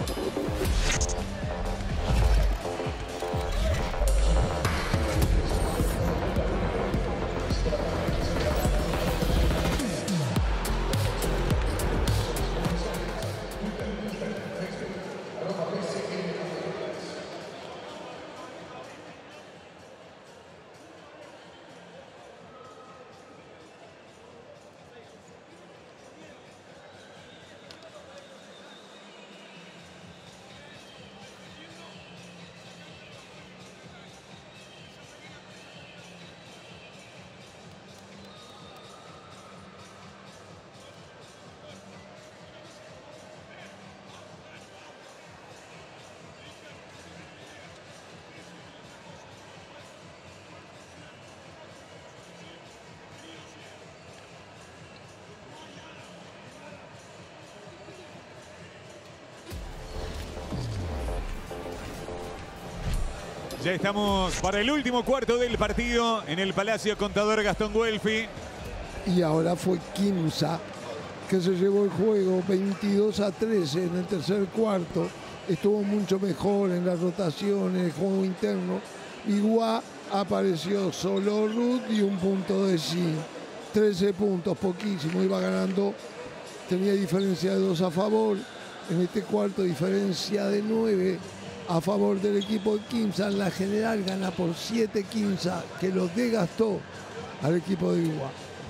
Ya estamos para el último cuarto del partido en el Palacio Contador Gastón Guelfi. Y ahora fue Quimsa que se llevó el juego 22-13 en el tercer cuarto. Estuvo mucho mejor en las rotaciones, el juego interno. Biguá apareció solo Ruth y un punto de sí. 13 puntos, poquísimo. Iba ganando, tenía diferencia de 2 a favor. En este cuarto, diferencia de 9 a favor del equipo de Quimsa. En la general gana por 7 Quimsa, que lo desgastó al equipo de Biguá.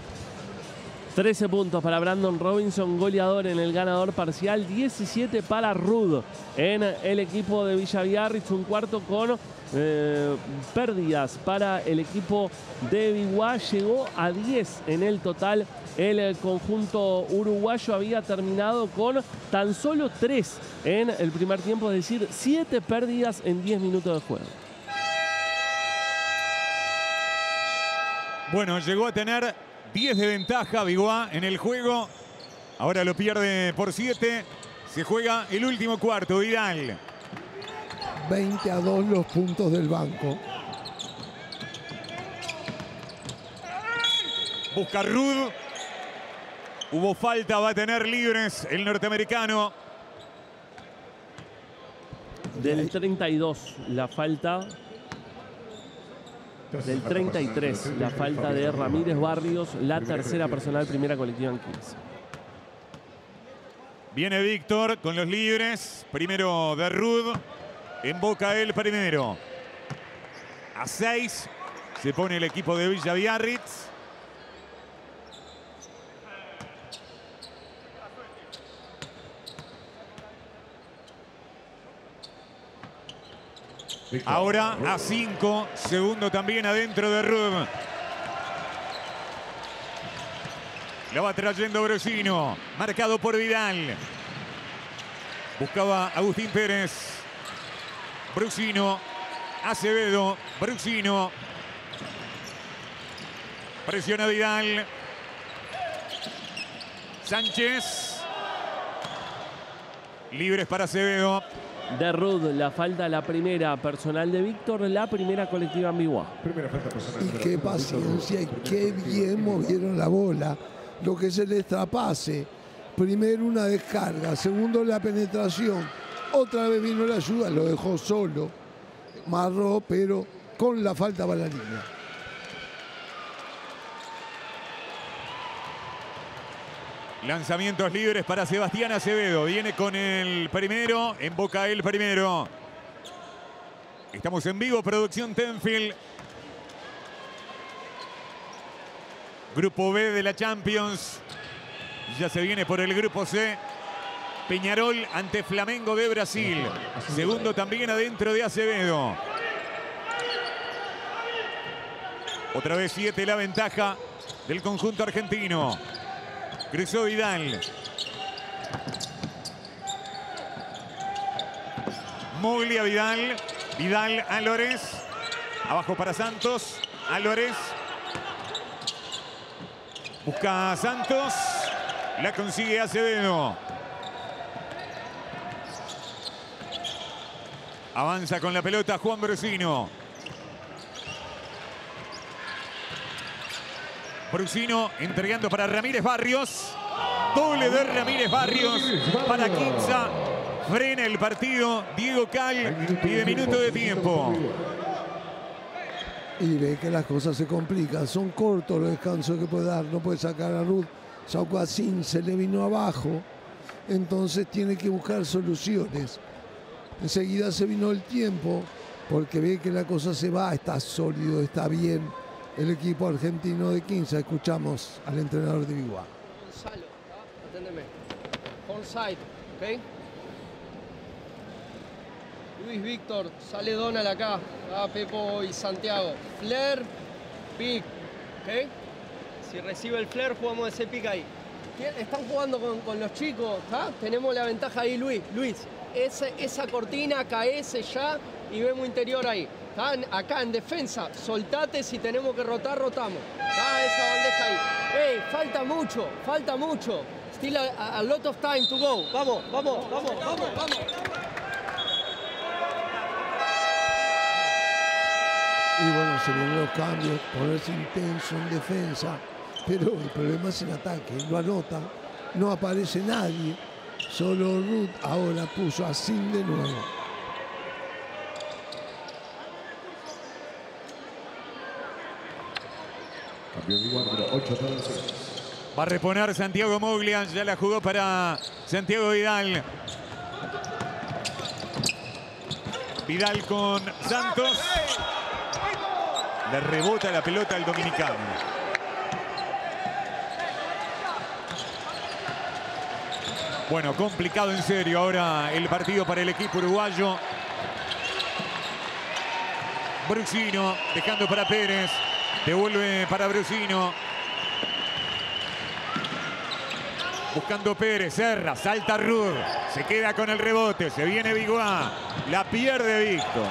13 puntos para Brandon Robinson, goleador en el ganador parcial. 17 para Rud en el equipo de Villa Biarritz. Un cuarto con pérdidas para el equipo de Biguá. Llegó a 10 en el total. El conjunto uruguayo había terminado con tan solo 3 en el primer tiempo, es decir, 7 pérdidas en 10 minutos de juego. Bueno, llegó a tener 10 de ventaja Biguá en el juego. Ahora lo pierde por 7. Se juega el último cuarto. Vidal. 20-2 los puntos del banco. Busca Rud. Hubo falta, va a tener libres el norteamericano. Del 32 la falta. Del 33 la falta de Ramírez Barrios, la tercera personal, primera colectiva en 15. Viene Víctor con los libres. Primero de Rud. En boca el primero. A 6 se pone el equipo de Villa Biarritz. Ahora a 5. Segundo también adentro de Rud. Lo va trayendo Brusino. Marcado por Vidal. Buscaba Agustín Pérez. Brusino. Acevedo. Brusino. Presiona Vidal. Sánchez. Libres para Acevedo. De Rud, la falta la primera personal de Víctor, la primera colectiva en Biguá. Y qué paciencia y qué bien movieron la bola. Lo que se les trapase. Primero una descarga, segundo la penetración. Otra vez vino la ayuda, lo dejó solo. Marró, pero con la falta va la línea. Lanzamientos libres para Sebastián Acevedo. Viene con el primero. En boca el primero. Estamos en vivo. Producción Tenfield. Grupo B de la Champions. Ya se viene por el grupo C. Peñarol ante Flamengo de Brasil. Segundo también adentro de Acevedo. Otra vez 7 la ventaja del conjunto argentino. Cruzó Vidal. Moglia Vidal. Vidal Álvarez. Abajo para Santos. Álvarez. Busca a Santos. La consigue Acevedo. Avanza con la pelota Juan Brusino. Brusino entregando para Ramírez Barrios. Doble de Ramírez Barrios para Quinza. Frena el partido Diego Cal. Pide minuto de tiempo. Y ve que las cosas se complican. Son cortos los descansos que puede dar. No puede sacar a Ruth. Saucasín se le vino abajo. Entonces tiene que buscar soluciones. Enseguida se vino el tiempo porque ve que la cosa se va. Está sólido, está bien el equipo argentino de Quinza. Escuchamos al entrenador de Biguá. Gonzalo, aténdeme. Onside, ¿ok? Luis Víctor, sale Donald acá. Pepo y Santiago. Flair, pick, ¿ok? Si recibe el flare, jugamos ese pick ahí. Están jugando con los chicos, ¿tá? Tenemos la ventaja ahí, Luis. Luis, esa cortina, caese ya y vemos interior ahí. ¿Tá? Acá en defensa, soltate, si tenemos que rotar, rotamos. ¿Tá? Esa bandeja ahí. ¡Ey! Falta mucho. Still a lot of time to go. Vamos. Y bueno, se vienen los cambios, ponerse intenso en defensa, pero el problema es el ataque, lo anotan, no aparece nadie, solo Ruth ahora puso a Sin de nuevo. Va a reponer Santiago Moglia, ya la jugó para Santiago Vidal. Vidal con Santos. Le rebota la pelota al dominicano. Bueno, complicado en serio ahora el partido para el equipo uruguayo. Brusino dejando para Pérez. Devuelve para Brusino. Buscando Pérez, Serra, salta Rudd. Se queda con el rebote, se viene Biguá. La pierde Víctor.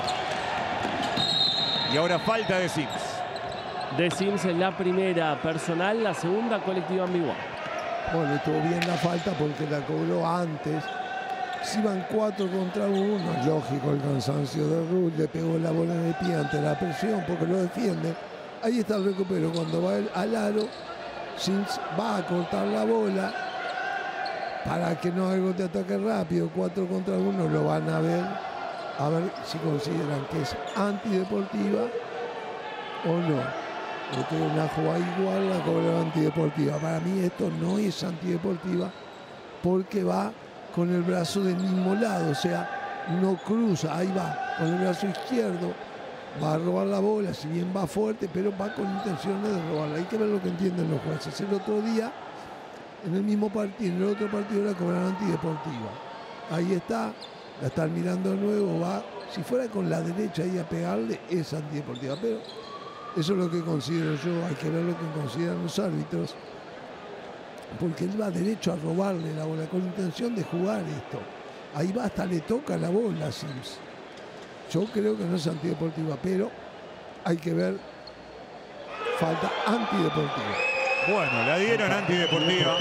Y ahora falta de Sims. De Sims en la primera personal, la segunda colectiva en Biguá. Bueno, estuvo bien la falta porque la cobró antes. Si van 4 contra 1, lógico el cansancio de Rudd, le pegó la bola en el pie ante la presión porque lo defiende. Ahí está el recupero, cuando va al aro, Sims va a cortar la bola para que no haga algo de ataque rápido. 4 contra 1 lo van a ver si consideran que es antideportiva o no. Esto es una jugada igual, la cobra antideportiva. Para mí esto no es antideportiva porque va con el brazo del mismo lado, o sea, no cruza, ahí va, con el brazo izquierdo, va a robar la bola, si bien va fuerte, pero va con intenciones de robarla. Hay que ver lo que entienden los jueces. El otro día, en el mismo partido, en el otro partido la cobraron antideportiva. Ahí está, la están mirando de nuevo, va, si fuera con la derecha ahí a pegarle, es antideportiva, pero eso es lo que considero yo, hay que ver lo que consideran los árbitros, porque él va derecho a robarle la bola, con intención de jugar esto. Ahí va, hasta le toca la bola a Sims. Yo creo que no es antideportiva, pero hay que ver, falta antideportiva. Bueno, la dieron antideportiva.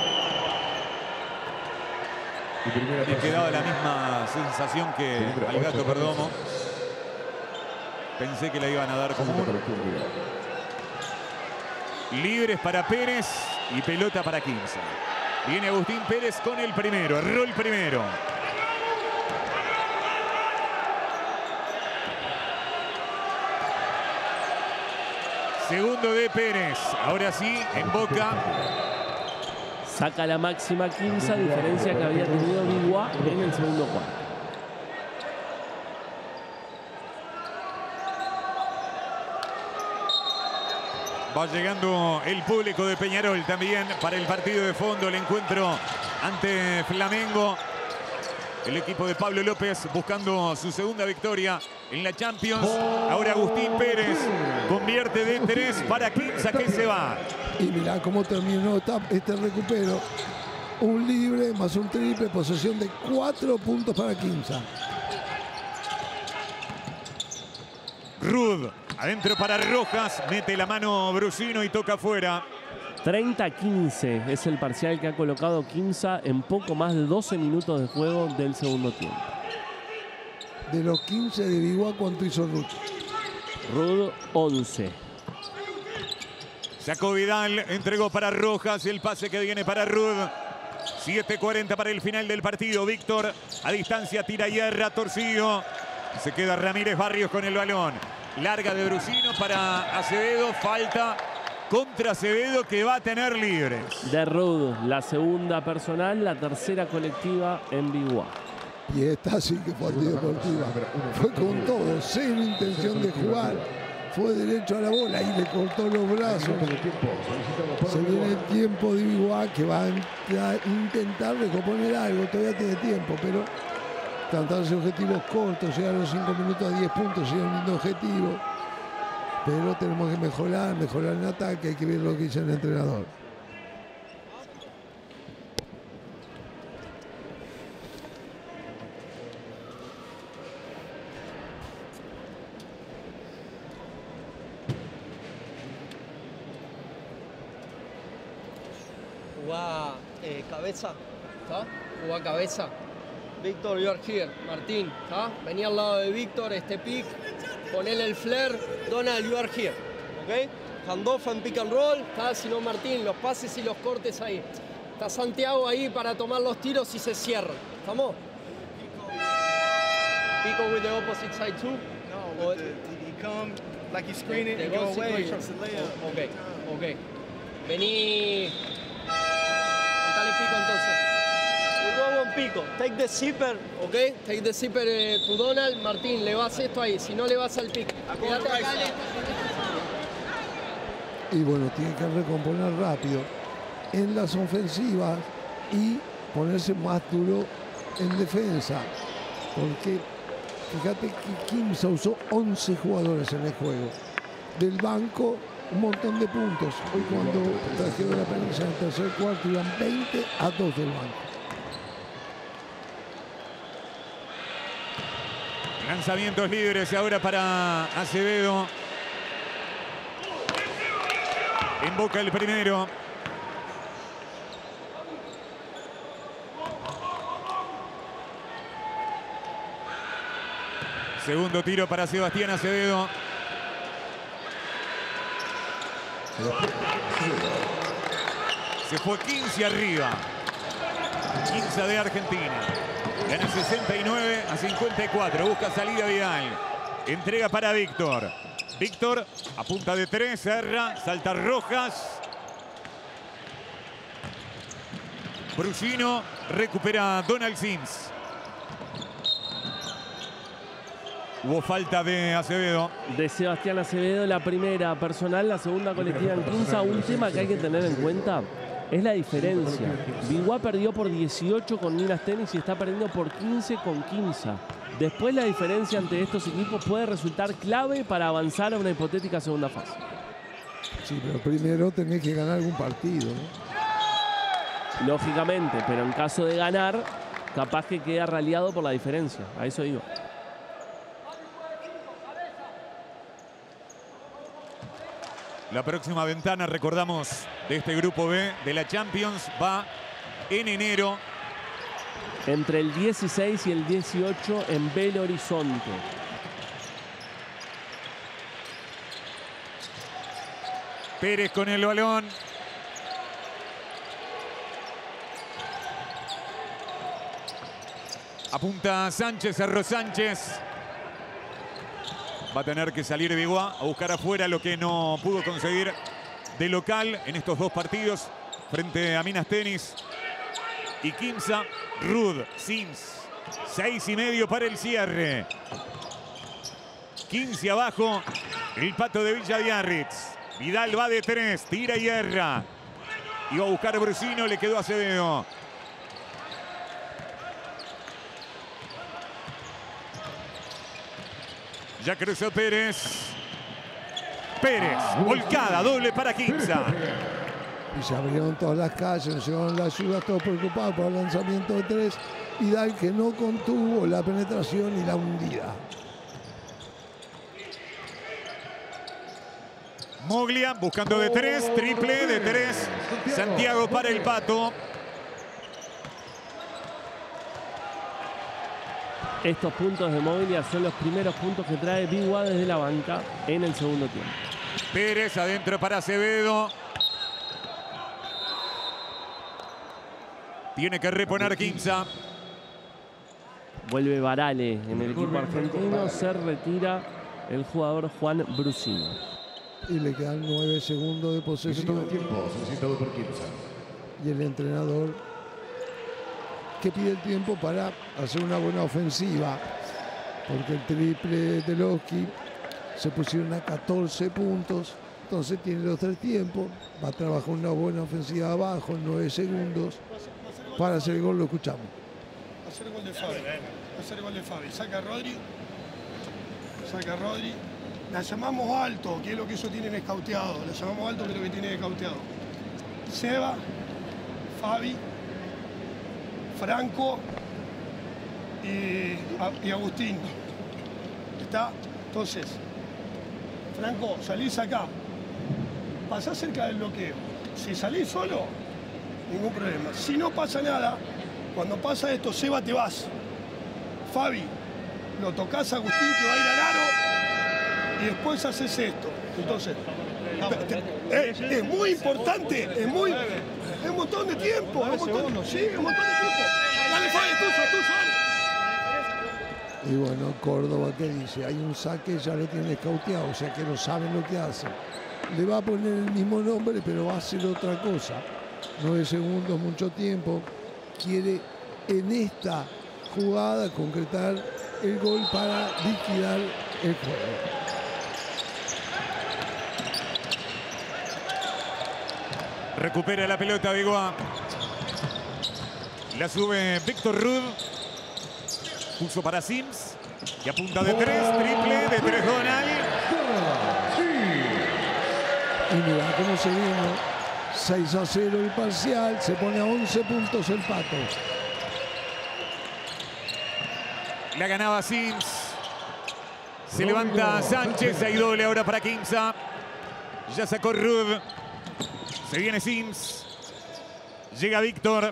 Le quedaba la misma sensación que al Gato Perdomo. Pensé que la iban a dar como libres para Pérez y pelota para Quinza. Viene Agustín Pérez con el primero, erró el primero. Segundo de Pérez, ahora sí, en Boca. Saca la máxima Quinza, diferencia que había tenido Biguá en el segundo cuarto. Va llegando el público de Peñarol también para el partido de fondo, el encuentro ante Flamengo. El equipo de Pablo López buscando su segunda victoria en la Champions. Ahora Agustín Pérez convierte de 3 para Quinza, que se va. Y mirá cómo terminó este recupero. Un libre más un triple, posesión de 4 puntos para Quinza. Rudd, adentro para Rojas, mete la mano Brusino y toca afuera. 30-15 es el parcial que ha colocado Quimsa en poco más de 12 minutos de juego del segundo tiempo. De los 15 de Biguá, ¿cuánto hizo Ruth? Rud 11. Sacó Vidal, entregó para Rojas, el pase que viene para Rud. 7:40 para el final del partido. Víctor a distancia, tira hierra, torcido. Se queda Ramírez Barrios con el balón. Larga de Brusino para Acevedo, falta contra Acevedo que va a tener libres. De Rud, la segunda personal, la tercera colectiva en Biguá. Y esta sí que fue antideportiva. Fue con todo, cero intención de jugar. Fue derecho a la bola y le cortó los brazos. Se viene el tiempo de Biguá que va a intentar recomponer algo. Todavía tiene tiempo, pero tratándose de objetivos cortos, llegar a los 5 minutos a 10 puntos, sería un lindo objetivo. Pero tenemos que mejorar en ataque. Hay que ver lo que dice el entrenador. Jugá cabeza, ¿está? Jugá cabeza. Víctor, you are here. Martín, ¿está? Vení al lado de Víctor, este pick. Ponele el flare. Donald, you are here. ¿Ok? Handoff en pick and roll. ¿Está? Si no, Martín, los pases y los cortes ahí. Está Santiago ahí para tomar los tiros y se cierra. ¿Estamos? Pico with the opposite side too. No, he come like he's screening and go away. Ok. Vení. Dale pico entonces. Luego en pico. Take the zipper, ok. Take the zipper to Donald. Martín, le vas esto ahí. Si no le vas al pico. Quédate acá. Y bueno, tiene que recomponer rápido en las ofensivas y ponerse más duro en defensa. Porque fíjate que Quimsa usó 11 jugadores en el juego. Del banco, un montón de puntos. Hoy cuando trajeron la prensa en el tercer cuarto iban 20-2 del banco. Lanzamientos libres ahora para Acevedo. En boca el primero. Segundo tiro para Sebastián Acevedo. Se fue 15 arriba. 15 de Argentina. Gana 69-54. Busca salida Vidal. Entrega para Víctor. Víctor a punta de 3. Cerra. Salta Rojas. Brusino. Recupera Donald Sims. Hubo falta de Acevedo. De Sebastián Acevedo, la primera personal, la segunda colectiva en Quimsa. Un tema que hay que tener en cuenta es la diferencia. Biguá perdió por 18 con Minas Tenis y está perdiendo por 15 con Quimsa. Después la diferencia ante estos equipos puede resultar clave para avanzar a una hipotética segunda fase. Sí, pero primero tenés que ganar algún partido, ¿no? Lógicamente, pero en caso de ganar, capaz que queda raleado por la diferencia. A eso digo. La próxima ventana, recordamos, de este grupo B de la Champions va en enero. Entre el 16 y el 18 en Belo Horizonte. Pérez con el balón. Apunta Sánchez, Cerró Sánchez. Va a tener que salir Biguá a buscar afuera lo que no pudo conseguir de local en estos dos partidos frente a Minas Tenis y Quimsa. Rud, Sims, 6,5 para el cierre. 15 abajo, el Pato de Villa Biarritz. Vidal va de 3, tira y hierra. Iba a buscar Brusino, le quedó Acevedo. Ya cruzó Pérez. Pérez, volcada, doble para Quimsa. Y se abrieron todas las calles, nos llegaron las ayudas, todos preocupados por el lanzamiento de 3. Vidal que no contuvo la penetración y la hundida. Moglia buscando de 3, triple de 3. Santiago para el Pato. Estos puntos de Moglia son los primeros puntos que trae Biguá desde la banca en el segundo tiempo. Pérez adentro para Acevedo. Tiene que reponer Quimsa. Vuelve Varale en el equipo argentino. Se retira el jugador Juan Brusino. Y le quedan 9 segundos de posesión. Y el entrenador que pide el tiempo para hacer una buena ofensiva. Porque el triple de Loski se pusieron a 14 puntos. Entonces tiene los 3 tiempos. Va a trabajar una buena ofensiva abajo en 9 segundos. Para hacer el gol lo escuchamos. Hacer gol de Fabi. Hacer gol de Fabi. Saca Rodri. Saca Rodri. La llamamos alto, que es lo que ellos tienen escauteado. La llamamos alto, que es lo que tienen escauteado. Seba, Fabi, Franco y Agustín. ¿Está? Entonces, Franco, salís acá. Pasás cerca del bloqueo. Si salís solo, ningún problema. Si no pasa nada, cuando pasa esto, Seba, te vas. Fabi, lo tocas a Agustín, que va a ir al aro, y después haces esto. Entonces, es muy importante, es un montón de tiempo. Sí, un montón de tiempo. Dale, Fabi, tuyo, dale. Y bueno, Córdoba, ¿qué dice? Hay un saque, ya lo tiene escauteado, o sea que no saben lo que hace. Le va a poner el mismo nombre, pero va a hacer otra cosa. 9 segundos, mucho tiempo. Quiere en esta jugada concretar el gol para liquidar el juego. Recupera la pelota Biguá. La sube Víctor Rud. Puso para Sims. Y apunta de 3. Triple de 3 Donald. Y mira cómo se vino. 6-0 el parcial. Se pone a 11 puntos el Pato. La ganaba Sims. Se levanta Sánchez. Hay doble ahora para Quimsa. Ya sacó Rud. Se viene Sims. Llega Víctor.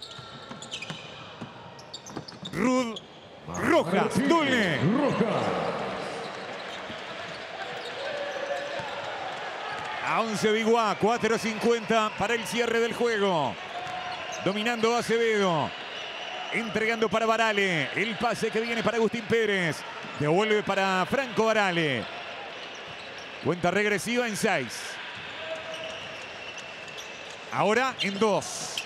Rud. Rojas. Doble. A 11 Biguá. 4:50 para el cierre del juego. Dominando Acevedo. Entregando para Varale. El pase que viene para Agustín Pérez. Devuelve para Franco Varale. Cuenta regresiva en 6. Ahora en 2.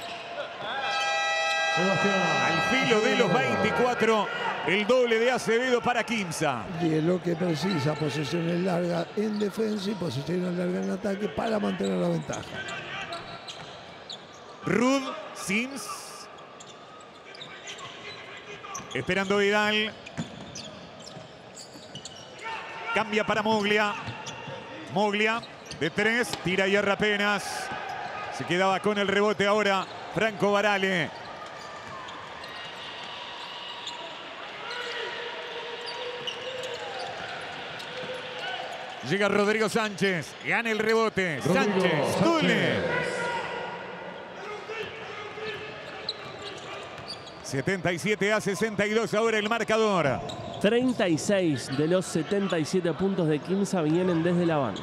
Al filo de los 24. El doble de Acevedo para Quimsa. Y es lo que precisa. Posesiones largas en defensa y posesiones largas en ataque para mantener la ventaja. Rud. Sims. Esperando Vidal. Cambia para Moglia. Moglia de 3. Tira y erra apenas. Se quedaba con el rebote ahora Franco Varale. Llega Rodrigo Sánchez. Gana el rebote. Sánchez. Doble. 77-62 ahora el marcador. 36 de los 77 puntos de Quimsa vienen desde la banca.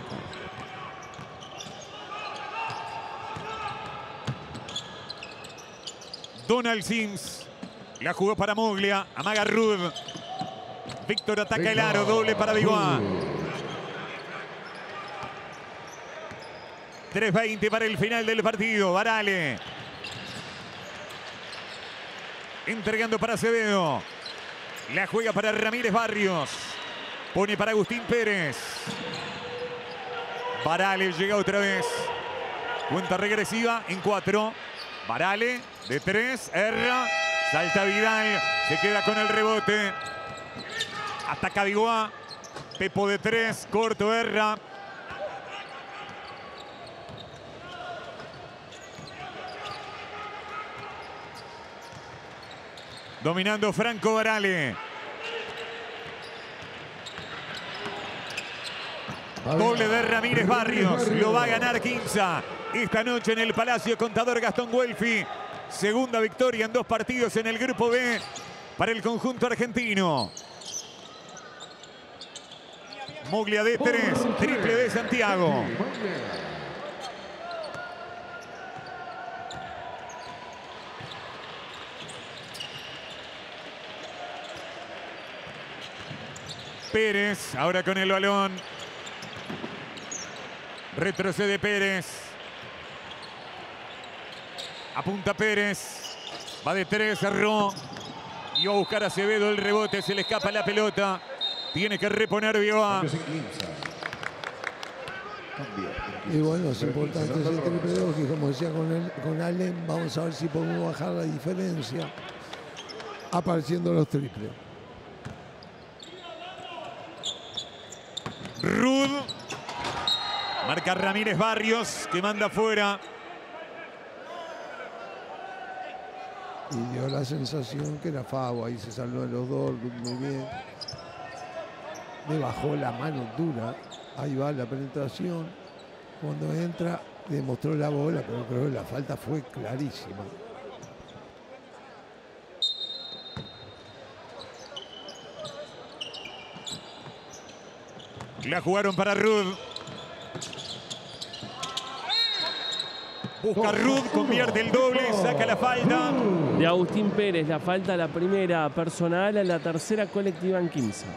Donald Sims. La jugó para Moglia. Amaga Rud. Víctor ataca el aro. Doble para Biguá. 3:20 para el final del partido. Varale. Entregando para Acevedo. La juega para Ramírez Barrios. Pone para Agustín Pérez. Varale llega otra vez. Cuenta regresiva en 4. Varale de 3. Erra. Salta Vidal. Se queda con el rebote. Ataca Biguá. Pepo de 3. Corto Erra. Dominando Franco Varale. Doble de Ramírez Barrios. Lo va a ganar Quimsa. esta noche en el Palacio Contador Gastón Guelfi. Segunda victoria en 2 partidos en el Grupo B para el conjunto argentino. Moglia de 3, triple de Santiago. Pérez, ahora con el balón. Retrocede Pérez. Apunta Pérez. Va de 3, cerró. Y va a buscar a Acevedo el rebote. Se le escapa la pelota. Tiene que reponer Bioa. Y bueno, es importante ese triple doble, que como decía con Allen, vamos a ver si podemos bajar la diferencia apareciendo los triples. Rud. Marca Ramírez Barrios, que manda afuera. Y dio la sensación que era Favo, ahí se salvó de los dos, muy bien. Le bajó la mano dura, ahí va la penetración. Cuando entra, demostró la bola, pero creo que la falta fue clarísima. La jugaron para Rud. Busca Rud, convierte el doble, saca la falta. De Agustín Pérez, la falta, la primera personal, a la tercera colectiva en Quimsa.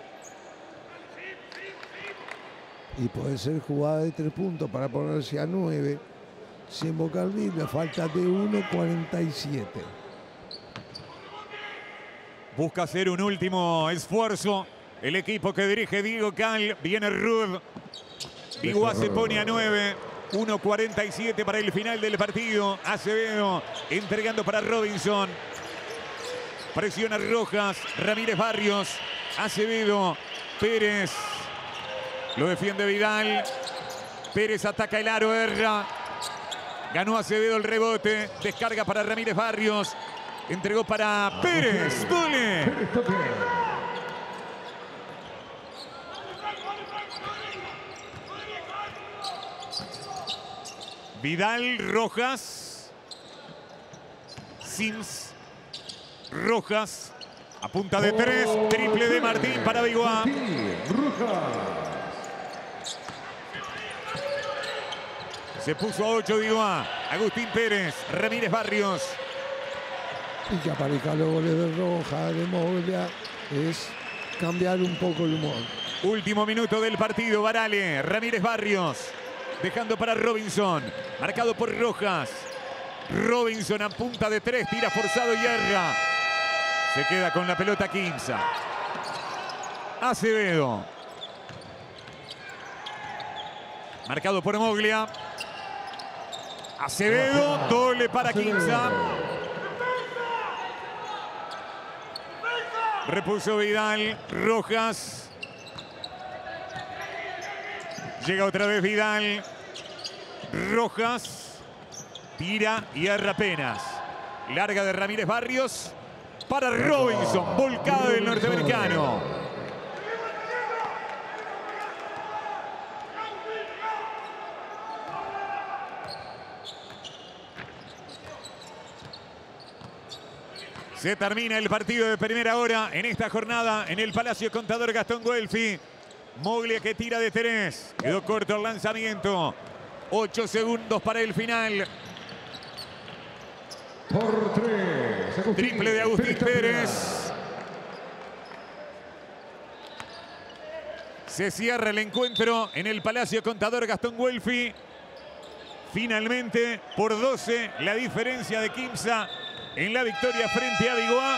Y puede ser jugada de 3 puntos para ponerse a 9. Sin Bocardí, la falta de 1.47. Busca hacer un último esfuerzo. El equipo que dirige Diego Cal. Viene Rud. Biguá se pone a 9. 1.47 para el final del partido. Acevedo entregando para Robinson. Presiona Rojas. Ramírez Barrios. Acevedo. Pérez. Lo defiende Vidal. Pérez ataca el aro, erra. Ganó Acevedo el rebote. Descarga para Ramírez Barrios. Entregó para Pérez. Doble. Vidal, Rojas. Sims. Rojas. A punta de 3. Triple de Martín para Biguá. Se puso a 8 Biguá. Agustín Pérez. Ramírez Barrios. Y que aparezca los goles de Roja, de Moglia, es cambiar un poco el humor. Último minuto del partido. Varale. Ramírez Barrios. Dejando para Robinson. Marcado por Rojas. Robinson a punta de 3. Tira forzado y erra. Se queda con la pelota Quimsa. Acevedo. Marcado por Moglia. Acevedo. Doble para Quimsa. Repuso Vidal. Rojas. Llega otra vez Vidal. Rojas. Tira y erra apenas. Larga de Ramírez Barrios. Para Robinson. Volcado del norteamericano. Se termina el partido de primera hora en esta jornada en el Palacio Contador Gastón Guelfi. Moglia que tira de 3. Quedó corto el lanzamiento. 8 segundos para el final. Por 3. Triple de Agustín Pérez. Se cierra el encuentro en el Palacio Contador Gastón Guelfi. Finalmente, por 12, la diferencia de Quimsa en la victoria frente a Biguá.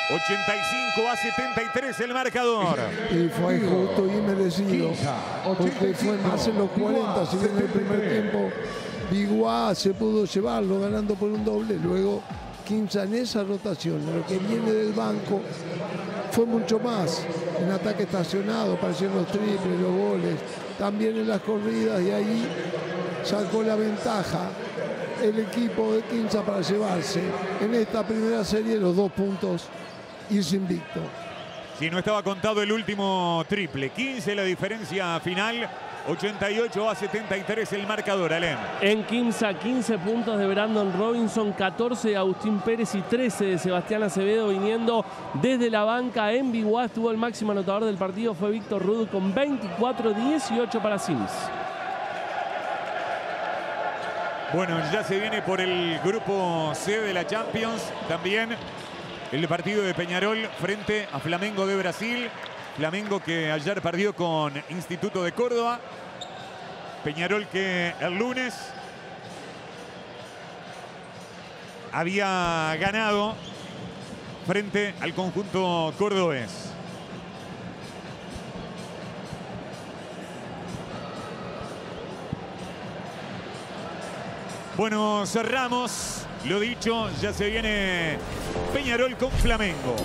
85-73 el marcador. Y fue justo y merecido, porque fue más en los 40, si bien en el primer tiempo Biguá se pudo llevarlo ganando por un doble. Luego Quimsa en esa rotación, en lo que viene del banco, fue mucho más. En ataque estacionado, aparecieron los triples, los goles, también en las corridas, y ahí sacó la ventaja el equipo de Quimsa para llevarse en esta primera serie los 2 puntos. Irse invicto. Si no estaba contado el último triple. 15 la diferencia final 88 a 73 el marcador, Alem. En Quimsa, 15 puntos de Brandon Robinson, 14 de Agustín Pérez y 13 de Sebastián Acevedo viniendo desde la banca. En Biguá estuvo el máximo anotador del partido, fue Víctor Rudd con 24-18 para Sims. Bueno, ya se viene por el grupo C de la Champions también el partido de Peñarol frente a Flamengo de Brasil. Flamengo que ayer perdió con Instituto de Córdoba. Peñarol que el lunes había ganado frente al conjunto cordobés. Bueno, cerramos. Lo dicho, ya se viene Peñarol con Flamengo.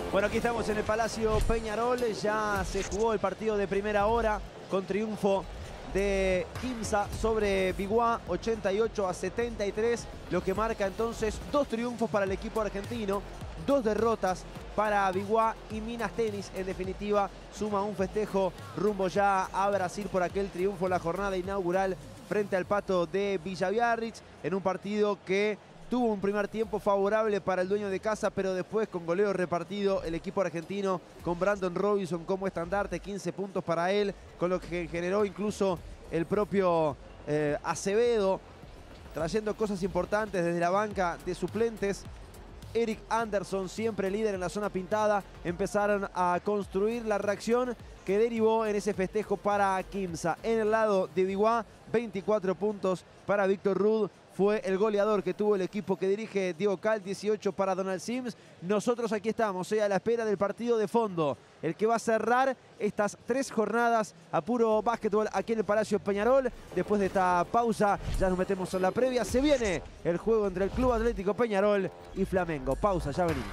Bueno, aquí estamos en el Palacio Peñarol. Ya se jugó el partido de primera hora con triunfo de Quimsa sobre Biguá, 88-73, lo que marca entonces 2 triunfos para el equipo argentino, 2 derrotas para Biguá, y Minas Tenis en definitiva suma un festejo rumbo ya a Brasil por aquel triunfo en la jornada inaugural frente al Pato de Villaviarrich, en un partido que tuvo un primer tiempo favorable para el dueño de casa, pero después con goleo repartido el equipo argentino con Brandon Robinson como estandarte, 15 puntos para él, con lo que generó incluso el propio Acevedo, trayendo cosas importantes desde la banca de suplentes. Eric Anderson, siempre líder en la zona pintada, empezaron a construir la reacción que derivó en ese festejo para Quimsa. En el lado de Biguá, 24 puntos para Víctor Rudd. Fue el goleador que tuvo el equipo que dirige Diego Cal, 18 para Donald Sims. Nosotros aquí estamos, a la espera del partido de fondo, el que va a cerrar estas 3 jornadas a puro básquetbol aquí en el Palacio Peñarol. Después de esta pausa, ya nos metemos en la previa. Se viene el juego entre el Club Atlético Peñarol y Flamengo. Pausa, ya venimos.